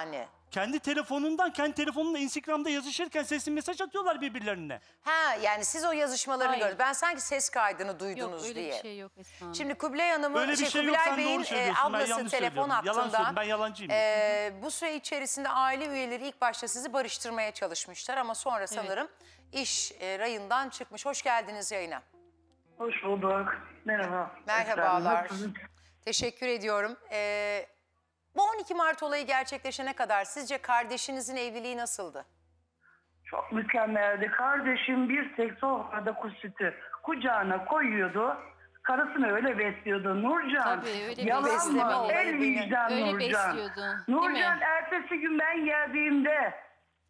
Speaker 2: kendi telefonundan, kendi telefonunda Instagram'da yazışırken sesli mesaj atıyorlar birbirlerine.
Speaker 1: Ha yani siz o yazışmalarını
Speaker 5: Hayır.
Speaker 1: gördünüz. Ben sanki ses kaydını
Speaker 5: Yok
Speaker 1: duydunuz
Speaker 5: öyle
Speaker 1: diye.
Speaker 5: bir şey yok Esra Hanım.
Speaker 1: Şimdi Kubilay Hanım'ın,
Speaker 2: Öyle bir
Speaker 1: şey,
Speaker 2: şey yok,
Speaker 1: Kubilay
Speaker 2: sen
Speaker 1: Bey'in
Speaker 2: doğru
Speaker 1: e,
Speaker 2: söylüyorsun. Ben
Speaker 1: ablası
Speaker 2: yanlış
Speaker 1: telefon
Speaker 2: söylüyorum. Yalan
Speaker 1: hattında.
Speaker 2: söylüyorum, ben yalancıyım.
Speaker 1: e, bu süre içerisinde aile üyeleri ilk başta sizi barıştırmaya çalışmışlar ama sonra sanırım iş e, rayından çıkmış. Hoş geldiniz yayına.
Speaker 6: Hoş bulduk. Merhaba.
Speaker 1: Merhabalar.
Speaker 6: Nasılsınız?
Speaker 1: Teşekkür ediyorum. E, bu on iki Mart olayı gerçekleşene kadar sizce kardeşinizin evliliği nasıldı?
Speaker 6: Çok mükemmeldi. Kardeşim bir tek sofrada kusutu kucağına koyuyordu. Karısını öyle besliyordu. Nurcan.
Speaker 5: Tabii, öyle
Speaker 6: yalan mı?
Speaker 1: beslemeli.
Speaker 6: El vicdan
Speaker 5: Öyle
Speaker 6: Nurcan.
Speaker 5: besliyordu, değil mi?
Speaker 6: Nurcan ertesi gün ben geldiğimde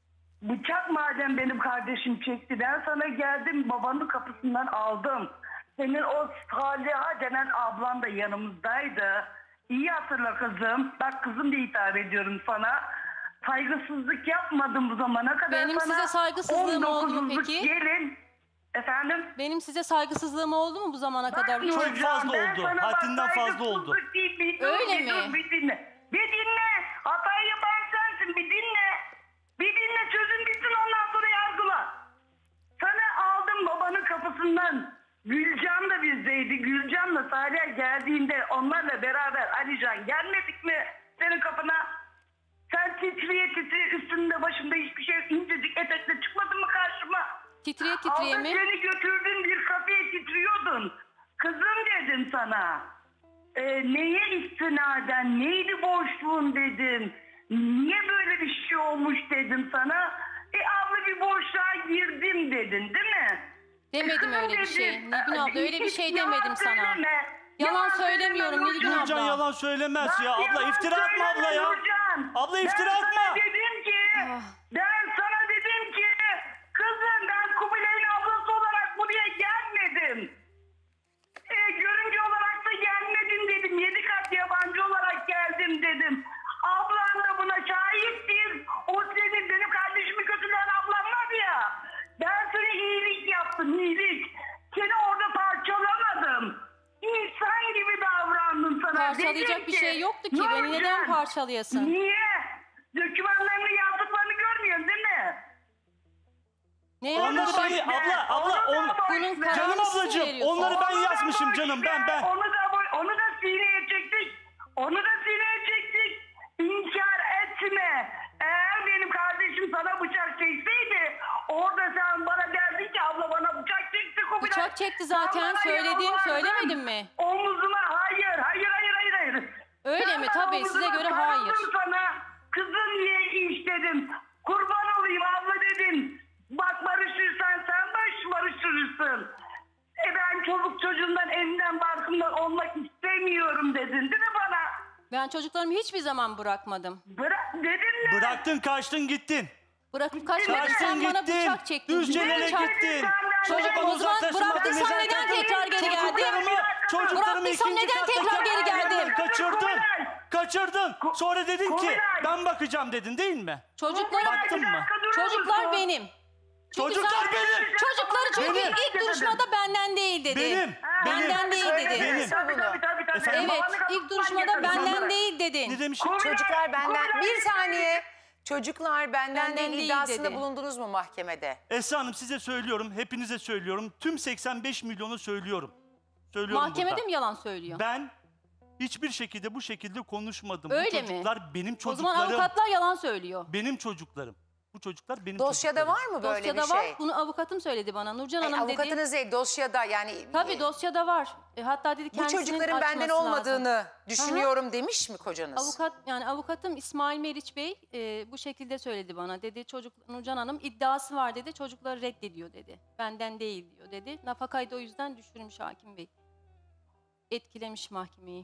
Speaker 6: bıçak madem benim kardeşim çekti. Ben sana geldim babanın kapısından aldım. Senin o Saliha denen ablan da yanımızdaydı. İyi hatırla kızım. Bak kızım diye hitap ediyorum sana. Saygısızlık yapmadım bu zamana kadar
Speaker 5: Benim
Speaker 6: sana.
Speaker 5: size saygısızlığım oldu mu
Speaker 6: on dokuzluk
Speaker 5: peki?
Speaker 6: Gelin. Efendim?
Speaker 5: Benim size saygısızlığım oldu mu bu zamana kadar?
Speaker 6: Bak
Speaker 2: Çok
Speaker 6: Nurcan,
Speaker 2: fazla
Speaker 6: ben
Speaker 2: oldu.
Speaker 6: sana bak
Speaker 2: Haddinden fazla oldu.
Speaker 6: saygısızlık değil, bir dur,
Speaker 5: Öyle
Speaker 6: bir
Speaker 5: mi?
Speaker 6: dur, bir dinle. Bir dinle. Hatayı yapan sensin. Bir dinle. Bir dinle. Çözüm bitsin ondan sonra yargıla. Sana aldım babanın kapısından. Gülcan da bizdeydi. Gülcan'la Salih geldiğinde onlarla beraber Alican gelmedik mi senin kapına? Sen titriye titriye üstünde başında hiçbir şey incecik etekle çıkmadın mı karşıma?
Speaker 5: Titriye titriye
Speaker 6: Aldın
Speaker 5: mi?
Speaker 6: seni götürdün bir kafeye titriyordun. Kızım dedim sana. Ee, neye istinaden, neydi boşluğun dedim. Niye böyle bir şey olmuş dedim sana. E abla bir boşluğa girdim dedin değil mi?
Speaker 5: Demedim
Speaker 6: E,
Speaker 5: öyle bir
Speaker 6: kızım
Speaker 5: şey.
Speaker 6: dedim.
Speaker 5: Nilgün abla öyle bir şey
Speaker 6: Yalan
Speaker 5: demedim sana.
Speaker 6: söyleme.
Speaker 5: Yalan söylemiyorum
Speaker 6: söyleme
Speaker 5: Nilgün
Speaker 6: Nurcan.
Speaker 2: Nurcan
Speaker 5: abla.
Speaker 2: yalan söylemez
Speaker 6: Bak,
Speaker 2: ya. Abla
Speaker 6: yalan
Speaker 2: iftira atma abla
Speaker 6: söyleme
Speaker 2: ya.
Speaker 6: Nurcan.
Speaker 2: Abla iftira
Speaker 6: ben
Speaker 2: atma.
Speaker 6: Sana dedim ki,
Speaker 5: Ah.
Speaker 6: ben sana dedim ki kızım ben Kubilay'ın ablası olarak buraya gelmedim. E, görümce olarak da gelmedim dedim. Yedi kat yabancı olarak geldim dedim. Ablan da buna şahittir. O senin benim kardeşimi kötüleyen ablam var ya. Ben sana iyilik yaptım iyilik. Seni orada parçalamadım. İnsan gibi davrandım sana.
Speaker 5: Parçalayacak
Speaker 6: Dedim
Speaker 5: bir
Speaker 6: ki,
Speaker 5: şey yoktu ki. Beni neden
Speaker 6: Nurcan,
Speaker 5: parçalayasın?
Speaker 6: Niye? Dökümanlarını yazdıklarını görmüyorsun değil mi?
Speaker 5: Ne
Speaker 2: Onları
Speaker 5: yapmışım?
Speaker 2: ben abla abla
Speaker 6: Onu da
Speaker 2: on,
Speaker 6: boş
Speaker 5: Bunun
Speaker 6: ver.
Speaker 5: kararını
Speaker 2: canım
Speaker 5: siz
Speaker 2: ablacığım
Speaker 5: veriyorsunuz.
Speaker 2: onları ben
Speaker 6: Onu da
Speaker 2: yazmışım
Speaker 6: boş
Speaker 2: canım ben
Speaker 6: ver.
Speaker 2: ben.
Speaker 6: Onu da boy- onu da sineye çektik. Onu da sineye çektik. İnkar etme. Eğer benim kardeşim sana bıçak çekseydi orada sen bana derdin ki abla bana bıçak çekti Kubilay.
Speaker 5: Bıçak çekti
Speaker 6: Sen
Speaker 5: zaten.
Speaker 6: bana
Speaker 5: Söyledim,
Speaker 6: yalvardın.
Speaker 5: söylemedim mi?
Speaker 6: Omuzuma hayır hayır hayır hayır hayır.
Speaker 5: Öyle
Speaker 6: Sen
Speaker 5: mi?
Speaker 6: bana
Speaker 5: Tabii, size
Speaker 6: omuzuma
Speaker 5: göre
Speaker 6: sarıldın
Speaker 5: hayır.
Speaker 6: Sana. Kızım niye iş dedim. Kurban olayım abla dedim. Bak barışırsan sen baş barışırsın. E ben çoluk çocuğumdan evinden barkımdan olmak istemiyorum dedin değil mi bana?
Speaker 5: Ben çocuklarımı hiçbir zaman bırakmadım.
Speaker 6: Bırak dedim mi?
Speaker 2: Bıraktın kaçtın gittin.
Speaker 5: Bırakıp kaçmadım.
Speaker 2: Kaçtın
Speaker 5: Sen bana
Speaker 2: gittin.
Speaker 5: bıçak çektin.
Speaker 2: Düzce'lere
Speaker 5: Bıçak-
Speaker 2: gittin.
Speaker 5: Çocuk
Speaker 2: Bana
Speaker 5: o zaman
Speaker 2: uzaklaştırmadın,
Speaker 5: bıraktıysan
Speaker 2: mezar
Speaker 5: neden
Speaker 2: taşımadın.
Speaker 5: tekrar geri geldin?
Speaker 2: Çocuklarımı, çocuklarımı
Speaker 5: Bıraktıysam
Speaker 2: ikinci
Speaker 5: neden
Speaker 2: katta
Speaker 5: tekrar geri geldin?
Speaker 2: Kaçırdın. Kaçırdın. Sonra dedin ki
Speaker 6: Kubilay.
Speaker 2: ben bakacağım dedin değil mi?
Speaker 5: Çocuklar,
Speaker 2: Baktın mı?
Speaker 5: çocuklar benim. Çünkü
Speaker 2: Çocuklar
Speaker 5: sen-
Speaker 2: benim.
Speaker 5: Çocukları çünkü
Speaker 2: Benim.
Speaker 5: ilk duruşmada benden değil dedi.
Speaker 2: Benim.
Speaker 5: Benden değil dedi.
Speaker 2: Benim.
Speaker 6: Tabii tabii tabii. tabii.
Speaker 2: Efendim?
Speaker 5: Evet,
Speaker 6: Babanın
Speaker 5: ilk
Speaker 6: kapısından
Speaker 5: duruşmada
Speaker 6: getirdin.
Speaker 5: benden değil dedin.
Speaker 2: Ne demiş?
Speaker 1: Çocuklar benden...
Speaker 6: Kubilay.
Speaker 1: Bir saniye. Çocuklar benden,
Speaker 5: Benden
Speaker 1: değil
Speaker 5: değil
Speaker 1: iddiasında
Speaker 5: dedi.
Speaker 1: bulundunuz mu mahkemede?
Speaker 2: Esra Hanım size söylüyorum, hepinize söylüyorum. Tüm seksen beş milyonu söylüyorum. Söylüyorum
Speaker 5: Mahkemede
Speaker 2: burada.
Speaker 5: mi yalan söylüyor?
Speaker 2: Ben hiçbir şekilde bu şekilde konuşmadım.
Speaker 5: Öyle
Speaker 2: bu
Speaker 5: mi?
Speaker 2: çocuklar benim
Speaker 5: O zaman
Speaker 2: çocuklarım.
Speaker 5: avukatlar yalan söylüyor.
Speaker 2: Benim çocuklarım. Bu çocuklar benim
Speaker 1: Dosyada
Speaker 2: çocuklarım.
Speaker 1: var mı böyle
Speaker 5: Dosyada
Speaker 1: bir şey?
Speaker 5: var. Bunu avukatım söyledi bana. Nurcan
Speaker 1: Ay,
Speaker 5: Hanım dedi.
Speaker 1: avukatınız değil dosyada yani...
Speaker 5: Tabii
Speaker 1: e,
Speaker 5: dosyada var. E, hatta dedi
Speaker 1: Bu
Speaker 5: kendisinin
Speaker 1: çocukların benden
Speaker 5: açması
Speaker 1: olmadığını
Speaker 5: lazım.
Speaker 1: düşünüyorum demiş mi kocanız?
Speaker 5: Avukat yani avukatım İsmail Meriç Bey e, bu şekilde söyledi bana. Dedi çocuk Nurcan Hanım iddiası var dedi. Çocukları reddediyor dedi. Benden değil diyor dedi. Nafakayı da o yüzden düşürmüş hakim bey. Etkilemiş mahkemeyi.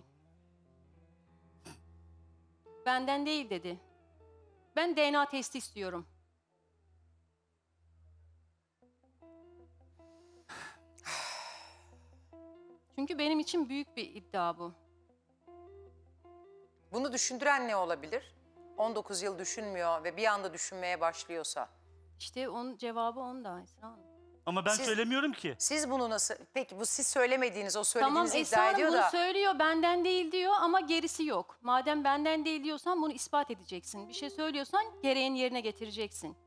Speaker 5: Benden değil dedi. Ben D N A testi istiyorum. Çünkü benim için büyük bir iddia bu.
Speaker 1: Bunu düşündüren ne olabilir? on dokuz yıl düşünmüyor ve bir anda düşünmeye başlıyorsa.
Speaker 5: İşte onun cevabı onda Esra Hanım.
Speaker 2: Ama ben
Speaker 1: Siz-
Speaker 2: söylemiyorum ki.
Speaker 1: Siz bunu nasıl... Peki bu siz söylemediğiniz, o
Speaker 5: Tamam
Speaker 1: söylediğinizi
Speaker 5: Esra
Speaker 1: iddia
Speaker 5: Hanım
Speaker 1: ediyor
Speaker 5: bunu
Speaker 1: da...
Speaker 5: söylüyor, benden değil diyor ama gerisi yok. Madem benden değil diyorsan bunu ispat edeceksin. Bir şey söylüyorsan gereğini yerine getireceksin.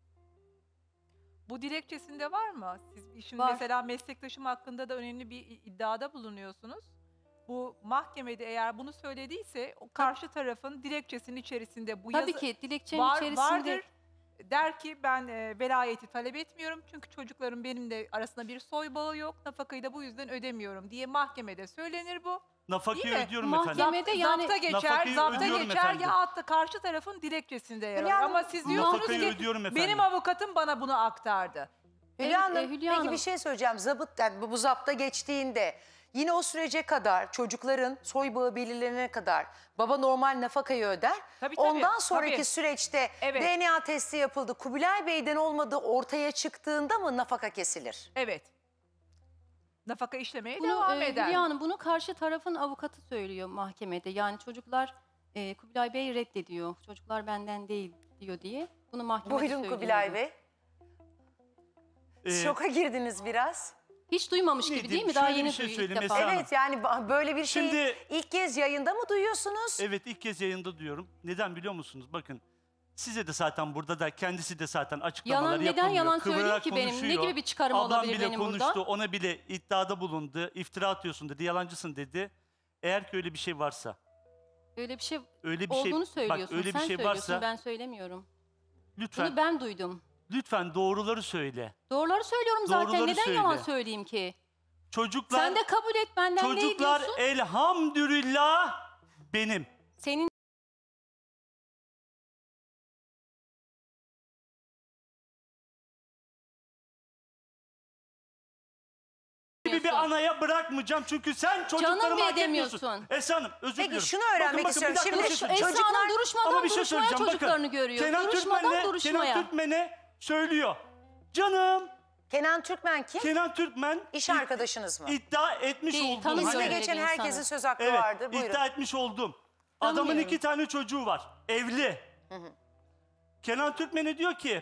Speaker 4: Bu dilekçesinde var mı? Siz şimdi
Speaker 5: Var.
Speaker 4: mesela meslektaşım hakkında da önemli bir iddiada bulunuyorsunuz. Bu mahkemede eğer bunu söylediyse o karşı tarafın dilekçesinin içerisinde bu
Speaker 5: Tabii
Speaker 4: yazı
Speaker 5: ki dilekçenin
Speaker 4: var,
Speaker 5: içerisinde...
Speaker 4: vardır. Der ki ben e, velayeti talep etmiyorum çünkü çocukların benimle arasında bir soy bağı yok. Nafakayı da bu yüzden ödemiyorum diye mahkemede söylenir bu.
Speaker 2: Nafakayı
Speaker 4: Değil mi?
Speaker 2: ödüyorum
Speaker 5: Mahkeme-
Speaker 2: efendim.
Speaker 5: Mehmet'e yani-
Speaker 4: Zapta geçer,
Speaker 2: Nafakayı
Speaker 4: zapta
Speaker 2: ödüyorum
Speaker 4: geçer
Speaker 2: efendim.
Speaker 4: ya hatta karşı tarafın dilekçesinde yer alır.
Speaker 1: Hülya
Speaker 4: Ama
Speaker 1: Hanım,
Speaker 4: siz diyorsunuz
Speaker 2: Nafakayı
Speaker 4: ki
Speaker 2: ödüyorum efendim.
Speaker 4: benim avukatım bana bunu aktardı.
Speaker 1: Hülya
Speaker 5: Evet,
Speaker 1: Hanım,
Speaker 5: e, Hülya
Speaker 1: peki
Speaker 5: Hanım.
Speaker 1: bir şey söyleyeceğim. Zabıt, yani bu, bu zapta geçtiğinde yine o sürece kadar çocukların soy bağı belirlenene kadar baba normal nafakayı öder.
Speaker 4: Tabii, tabii,
Speaker 1: Ondan sonraki
Speaker 4: tabii.
Speaker 1: süreçte
Speaker 4: Evet.
Speaker 1: D N A testi yapıldı. Kubilay Bey'den olmadığı ortaya çıktığında mı nafaka kesilir?
Speaker 4: Evet. Nafaka işlemeye
Speaker 5: Bunu
Speaker 4: devam
Speaker 5: e,
Speaker 4: eder.
Speaker 5: Hülya Hanım, bunu karşı tarafın avukatı söylüyor mahkemede. Yani çocuklar e, Kubilay Bey reddediyor. Çocuklar benden değil diyor diye. Bunu mahkemede
Speaker 1: Buyurun
Speaker 5: söylüyor.
Speaker 1: Kubilay Bey.
Speaker 2: Ee,
Speaker 1: Şoka girdiniz biraz.
Speaker 5: Hiç duymamış
Speaker 2: Ne
Speaker 5: gibi değil
Speaker 2: diyeyim,
Speaker 5: mi? Daha
Speaker 2: şöyle bir
Speaker 5: yeni
Speaker 2: şey
Speaker 5: duyuyor ilk
Speaker 2: söyleyeyim
Speaker 5: defa.
Speaker 2: Esra Hanım.
Speaker 1: Evet, yani ba- böyle bir şeyi
Speaker 2: Şimdi-
Speaker 1: ilk kez yayında mı duyuyorsunuz?
Speaker 2: Evet, ilk kez yayında diyorum. Neden biliyor musunuz? Bakın, size de zaten burada da kendisi de zaten açıklamaları
Speaker 5: Yalan, neden
Speaker 2: yapamıyor.
Speaker 5: yalan söyleyeyim
Speaker 2: Kıvırarak
Speaker 5: ki benim? Ne
Speaker 2: konuşuyor.
Speaker 5: gibi bir çıkarım
Speaker 2: Ablam
Speaker 5: olabilir
Speaker 2: bile
Speaker 5: benim
Speaker 2: konuştu,
Speaker 5: burada?
Speaker 2: ona bile iddiada bulundu. İftira atıyorsun dedi, yalancısın dedi. Eğer ki öyle bir şey varsa,
Speaker 5: Öyle bir şey
Speaker 2: öyle bir
Speaker 5: olduğunu
Speaker 2: şey,
Speaker 5: söylüyorsun.
Speaker 2: bak öyle
Speaker 5: Sen
Speaker 2: bir şey
Speaker 5: söylüyorsun,
Speaker 2: varsa
Speaker 5: ben söylemiyorum.
Speaker 2: lütfen,
Speaker 5: Bunu ben duydum.
Speaker 2: lütfen doğruları söyle.
Speaker 5: Doğruları söylüyorum zaten.
Speaker 2: Doğruları
Speaker 5: Neden
Speaker 2: söyle.
Speaker 5: yalan söyleyeyim ki?
Speaker 2: Çocuklar,
Speaker 5: Sen de kabul et, benden değil
Speaker 2: çocuklar
Speaker 5: diyorsun.
Speaker 2: elhamdülillah benim.
Speaker 5: Senin
Speaker 2: gibi bir anaya bırakmayacağım çünkü sen çocuklarımı
Speaker 5: bile
Speaker 2: hak etmiyorsun.
Speaker 5: demiyorsun.
Speaker 2: Esra Hanım, özür
Speaker 1: Peki,
Speaker 2: diliyorum.
Speaker 1: şunu öğrenmek
Speaker 2: bakın,
Speaker 1: istiyorum.
Speaker 2: bir dakika,
Speaker 1: Şimdi
Speaker 2: bir şey
Speaker 1: şu-
Speaker 2: söyleyeceğim.
Speaker 5: Esra Hanım
Speaker 1: Çocuklar-
Speaker 5: duruşmadan
Speaker 2: Ama bir şey
Speaker 5: duruşmaya
Speaker 2: söyleyeceğim,
Speaker 5: çocuklarını
Speaker 2: bakın.
Speaker 5: görüyor.
Speaker 2: Kenan
Speaker 5: duruşmadan
Speaker 2: Türkmen'e,
Speaker 5: duruşmaya.
Speaker 2: Kenan Türkmen'e söylüyor. Canım,
Speaker 1: Kenan Türkmen kim?
Speaker 2: Kenan Türkmen
Speaker 1: İş
Speaker 2: id-
Speaker 1: arkadaşınız mı?
Speaker 2: iddia etmiş
Speaker 5: Değil,
Speaker 2: olduğum.
Speaker 5: tanımıyorum.
Speaker 1: Size
Speaker 5: öyle
Speaker 1: geçen
Speaker 5: bir
Speaker 1: herkesin
Speaker 5: insanı.
Speaker 1: söz hakkı
Speaker 2: Evet,
Speaker 1: vardı. Buyurun.
Speaker 2: iddia etmiş oldum. Adamın
Speaker 5: Tanımıyorum.
Speaker 2: iki tane çocuğu var, evli. Kenan Türkmen'e diyor ki,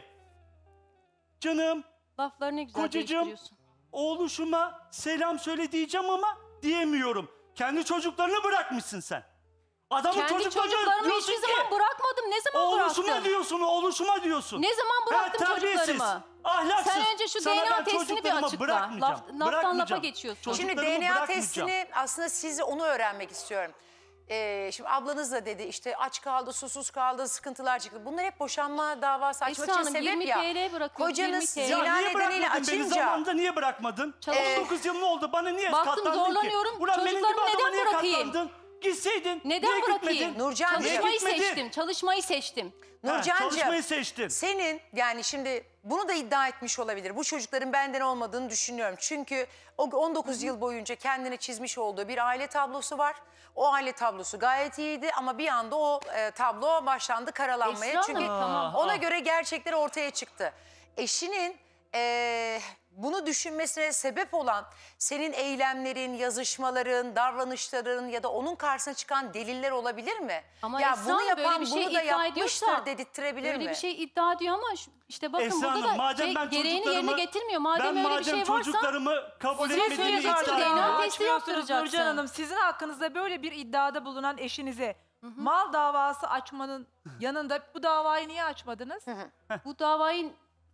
Speaker 2: canım,
Speaker 5: Lafları ne güzel
Speaker 2: kocacığım,
Speaker 5: değiştiriyorsun.
Speaker 2: oğluşuma selam söyle diyeceğim ama diyemiyorum. Kendi çocuklarını bırakmışsın sen. Adamın
Speaker 5: Kendi
Speaker 2: çocuklarını
Speaker 5: çocuklarımı
Speaker 2: diyorsun
Speaker 5: hiçbir
Speaker 2: ki,
Speaker 5: zaman bırakmadım. Ne zaman
Speaker 2: oğluşuma
Speaker 5: bıraktım?
Speaker 2: diyorsun, oğluşuma diyorsun.
Speaker 5: Ne zaman bıraktım
Speaker 2: Ha, terbiyesiz,
Speaker 5: çocuklarımı?
Speaker 2: ahlaksız.
Speaker 5: Sen önce şu
Speaker 2: Sana
Speaker 5: D N A
Speaker 2: ben
Speaker 5: testini bir
Speaker 2: çocuklarımı
Speaker 5: açıkla.
Speaker 2: bırakmayacağım,
Speaker 5: Laf, laftan lafa
Speaker 2: bırakmayacağım.
Speaker 5: geçiyorsun.
Speaker 2: Çocuk-
Speaker 1: Şimdi
Speaker 2: Çocuklarımı
Speaker 1: D N A
Speaker 2: bırakmayacağım.
Speaker 1: testini aslında siz onu öğrenmek istiyorum. Ee, şimdi ablanız da dedi işte aç kaldı, susuz kaldı, sıkıntılar çıktı. Bunlar hep boşanma davası açmak
Speaker 5: Esra
Speaker 1: için
Speaker 5: Hanım,
Speaker 1: sebep
Speaker 5: yirmi
Speaker 1: ya.
Speaker 5: TL bırakıyor,
Speaker 1: Kocanız
Speaker 5: yirmi TL.
Speaker 2: Ya
Speaker 1: zina
Speaker 2: niye
Speaker 1: nedeniyle
Speaker 2: bırakmadın beni
Speaker 1: açınca...
Speaker 2: zamanında, niye bırakmadın?
Speaker 5: Çalış-
Speaker 2: on dokuz yıl ne oldu, bana niye
Speaker 5: Baktım,
Speaker 2: katlandın ki?
Speaker 5: zorlanıyorum.
Speaker 2: Ulan benim gibi
Speaker 5: Çocuklarımı
Speaker 2: adama
Speaker 5: neden
Speaker 2: niye
Speaker 5: bırakayım?
Speaker 2: katlandın? Gitseydin,
Speaker 5: Neden
Speaker 2: niye
Speaker 5: bırakayım?
Speaker 2: gitmedin?
Speaker 1: Nurcan,
Speaker 2: Niye
Speaker 5: Çalışmayı
Speaker 2: gitmedin?
Speaker 5: seçtim. Çalışmayı seçtim.
Speaker 2: Ha,
Speaker 1: Nurcancığım,
Speaker 2: çalışmayı seçtin.
Speaker 1: senin yani şimdi bunu da iddia etmiş olabilir. Bu çocukların benden olmadığını düşünüyorum. Çünkü o on dokuz yıl boyunca kendine çizmiş olduğu bir aile tablosu var. O aile tablosu gayet iyiydi ama bir anda o e, tablo başlandı karalanmaya.
Speaker 5: Esra
Speaker 1: Çünkü
Speaker 5: Hanım, tamam.
Speaker 1: ona
Speaker 2: Ah.
Speaker 1: göre gerçekler ortaya çıktı. Eşinin e, bunu düşünmesine sebep olan senin eylemlerin, yazışmaların, davranışların ya da onun karşısına çıkan deliller olabilir mi?
Speaker 5: Ama
Speaker 1: ya
Speaker 5: Esra
Speaker 1: bunu
Speaker 5: Hanım, böyle
Speaker 1: yapan
Speaker 5: bir şey
Speaker 1: bunu da
Speaker 5: iddia
Speaker 1: yapmıştır
Speaker 5: ediyorsa,
Speaker 1: dedirttirebilir
Speaker 5: Öyle
Speaker 1: mi?
Speaker 5: bir şey iddia ediyor ama şu- işte bakın
Speaker 2: Esra
Speaker 5: burada
Speaker 2: Hanım,
Speaker 5: da
Speaker 2: madem
Speaker 5: şey,
Speaker 2: ben
Speaker 5: gereğini
Speaker 2: çocuklarımı,
Speaker 5: yerine getirmiyor. Madem
Speaker 2: ben
Speaker 5: öyle bir
Speaker 2: madem
Speaker 5: şey varsa
Speaker 2: çocuklarımı kabul
Speaker 5: Siz
Speaker 2: etmediğimi
Speaker 5: söyleyecek
Speaker 2: iddia
Speaker 5: D N A
Speaker 2: ediyorum.
Speaker 5: testi
Speaker 4: Açmıyorsunuz
Speaker 5: yaptıracaksın.
Speaker 4: Nurcan Hanım. Sizin hakkınızda böyle bir iddiada bulunan eşinize mal davası açmanın yanında bu davayı niye açmadınız?
Speaker 5: bu davayı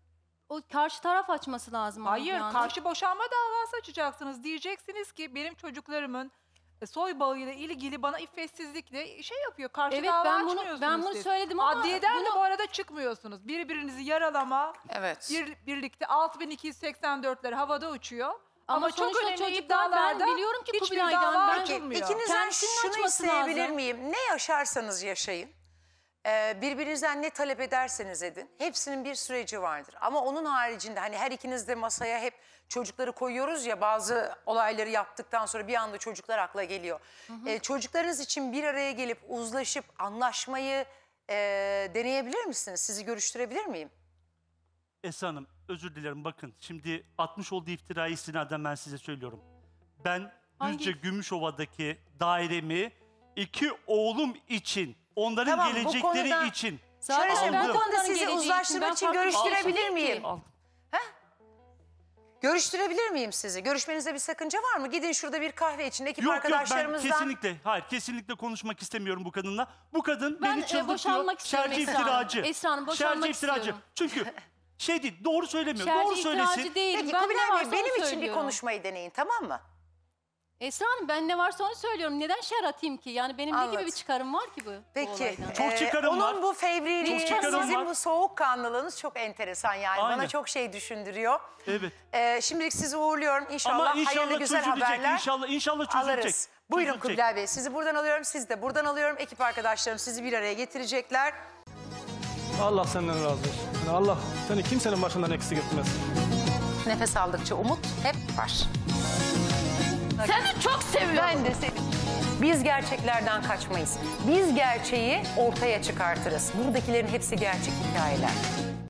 Speaker 5: o karşı taraf açması lazım. ama
Speaker 4: Hayır,
Speaker 5: yani.
Speaker 4: karşı boşanma davası açacaksınız. Diyeceksiniz ki benim çocuklarımın e, soy bağıyla ilgili bana iffetsizlikle şey yapıyor. Karşı
Speaker 5: Evet,
Speaker 4: dava
Speaker 5: ben bunu-
Speaker 4: açmıyorsunuz
Speaker 5: ben bunu
Speaker 4: siz.
Speaker 5: söyledim ama
Speaker 4: Adliyeden de
Speaker 5: bunu-
Speaker 4: bu arada çıkmıyorsunuz. Birbirinizi yaralama,
Speaker 1: Evet.
Speaker 4: bir, birlikte altı bin iki yüz seksen dörtler havada uçuyor.
Speaker 5: Ama
Speaker 4: Ama, çok
Speaker 5: sonuçta
Speaker 4: önemli
Speaker 5: çocuklar, ben
Speaker 4: iddialarda
Speaker 5: biliyorum ki
Speaker 4: hiçbir
Speaker 5: Kubilay'dan,
Speaker 4: dava
Speaker 5: ben-
Speaker 1: Peki,
Speaker 4: açılmıyor.
Speaker 1: ikinizden
Speaker 5: Kendisinin
Speaker 1: şunu
Speaker 5: açması
Speaker 1: isteyebilir
Speaker 5: lazım.
Speaker 1: miyim? Ne yaşarsanız yaşayın. Ee, birbirinizden ne talep ederseniz edin. Hepsinin bir süreci vardır. Ama onun haricinde hani her ikiniz de masaya hep çocukları koyuyoruz ya, bazı olayları yaptıktan sonra bir anda çocuklar akla geliyor. Ee, çocuklarınız için bir araya gelip uzlaşıp anlaşmayı e, deneyebilir misiniz? Sizi görüştürebilir miyim?
Speaker 2: Esra Hanım, özür dilerim, bakın şimdi atmış olduğu iftirayı istinaden ben size söylüyorum. Ben
Speaker 5: Hangi-
Speaker 2: Düzce Gümüşova'daki dairemi iki oğlum için, onların
Speaker 1: Tamam, bu
Speaker 2: gelecekleri
Speaker 1: konuda-
Speaker 2: için
Speaker 5: Zaten
Speaker 1: Şöyle söyleyeyim,
Speaker 5: ben
Speaker 1: bu
Speaker 2: aldım.
Speaker 1: konuda
Speaker 5: onların
Speaker 1: sizi
Speaker 5: geleceği
Speaker 1: uzlaştırmak
Speaker 5: ben
Speaker 1: için
Speaker 5: farklı bir şey
Speaker 1: görüştürebilir
Speaker 5: söyleyeyim ki.
Speaker 1: miyim?
Speaker 2: aldım.
Speaker 1: Görüştürebilir miyim sizi? Görüşmenizde bir sakınca var mı? Gidin şurada bir kahve için ekip
Speaker 2: Yok yok ben
Speaker 1: arkadaşlarımızdan.
Speaker 2: kesinlikle hayır kesinlikle konuşmak istemiyorum bu kadınla. Bu kadın
Speaker 5: Ben,
Speaker 2: beni
Speaker 5: e,
Speaker 2: çıldırtıyor.
Speaker 5: boşanmak istiyorum
Speaker 2: Şerci
Speaker 5: Esra Hanım.
Speaker 2: iftiracı.
Speaker 5: Esra Hanım, boşanmak
Speaker 2: Şerci iftiracı.
Speaker 5: istiyorum.
Speaker 2: Çünkü şey değil doğru söylemiyor.
Speaker 5: Şerci
Speaker 2: doğru söylesin.
Speaker 5: iftiracı değil.
Speaker 1: Peki
Speaker 5: ben ne
Speaker 1: Kubilay
Speaker 5: varsa
Speaker 1: Bey
Speaker 5: onu
Speaker 1: benim için bir
Speaker 5: söylüyorum.
Speaker 1: konuşmayı deneyin, tamam mı?
Speaker 5: Esra Hanım ben ne varsa onu söylüyorum. Neden şer atayım ki? Yani benim ne
Speaker 1: Anladım.
Speaker 5: gibi bir çıkarım var ki bu, bu
Speaker 1: Peki.
Speaker 5: olaydan?
Speaker 2: Çok çıkarım
Speaker 1: onun
Speaker 2: var.
Speaker 1: bu fevriliği,
Speaker 2: Çok çıkarım
Speaker 1: sizin
Speaker 2: var.
Speaker 1: bu soğukkanlılığınız çok enteresan yani.
Speaker 2: Aynen.
Speaker 1: Bana çok şey düşündürüyor.
Speaker 2: Evet.
Speaker 1: Ee, şimdilik sizi uğurluyorum. İnşallah,
Speaker 2: Ama inşallah
Speaker 1: hayırlı güzel
Speaker 2: çözülecek.
Speaker 1: haberler
Speaker 2: İnşallah inşallah çözülecek.
Speaker 1: alırız. Buyurun
Speaker 2: Çözülecek.
Speaker 1: Kubilay Bey. Sizi buradan alıyorum, sizi de buradan alıyorum. Ekip arkadaşlarım sizi bir araya getirecekler.
Speaker 7: Allah senden razı olsun. Yani Allah seni kimsenin başından eksik etmez.
Speaker 1: Nefes aldıkça umut hep var.
Speaker 8: Seni çok seviyorum.
Speaker 1: Ben de seni. Biz gerçeklerden kaçmayız. Biz gerçeği ortaya çıkartırız. Buradakilerin hepsi gerçek hikayeler.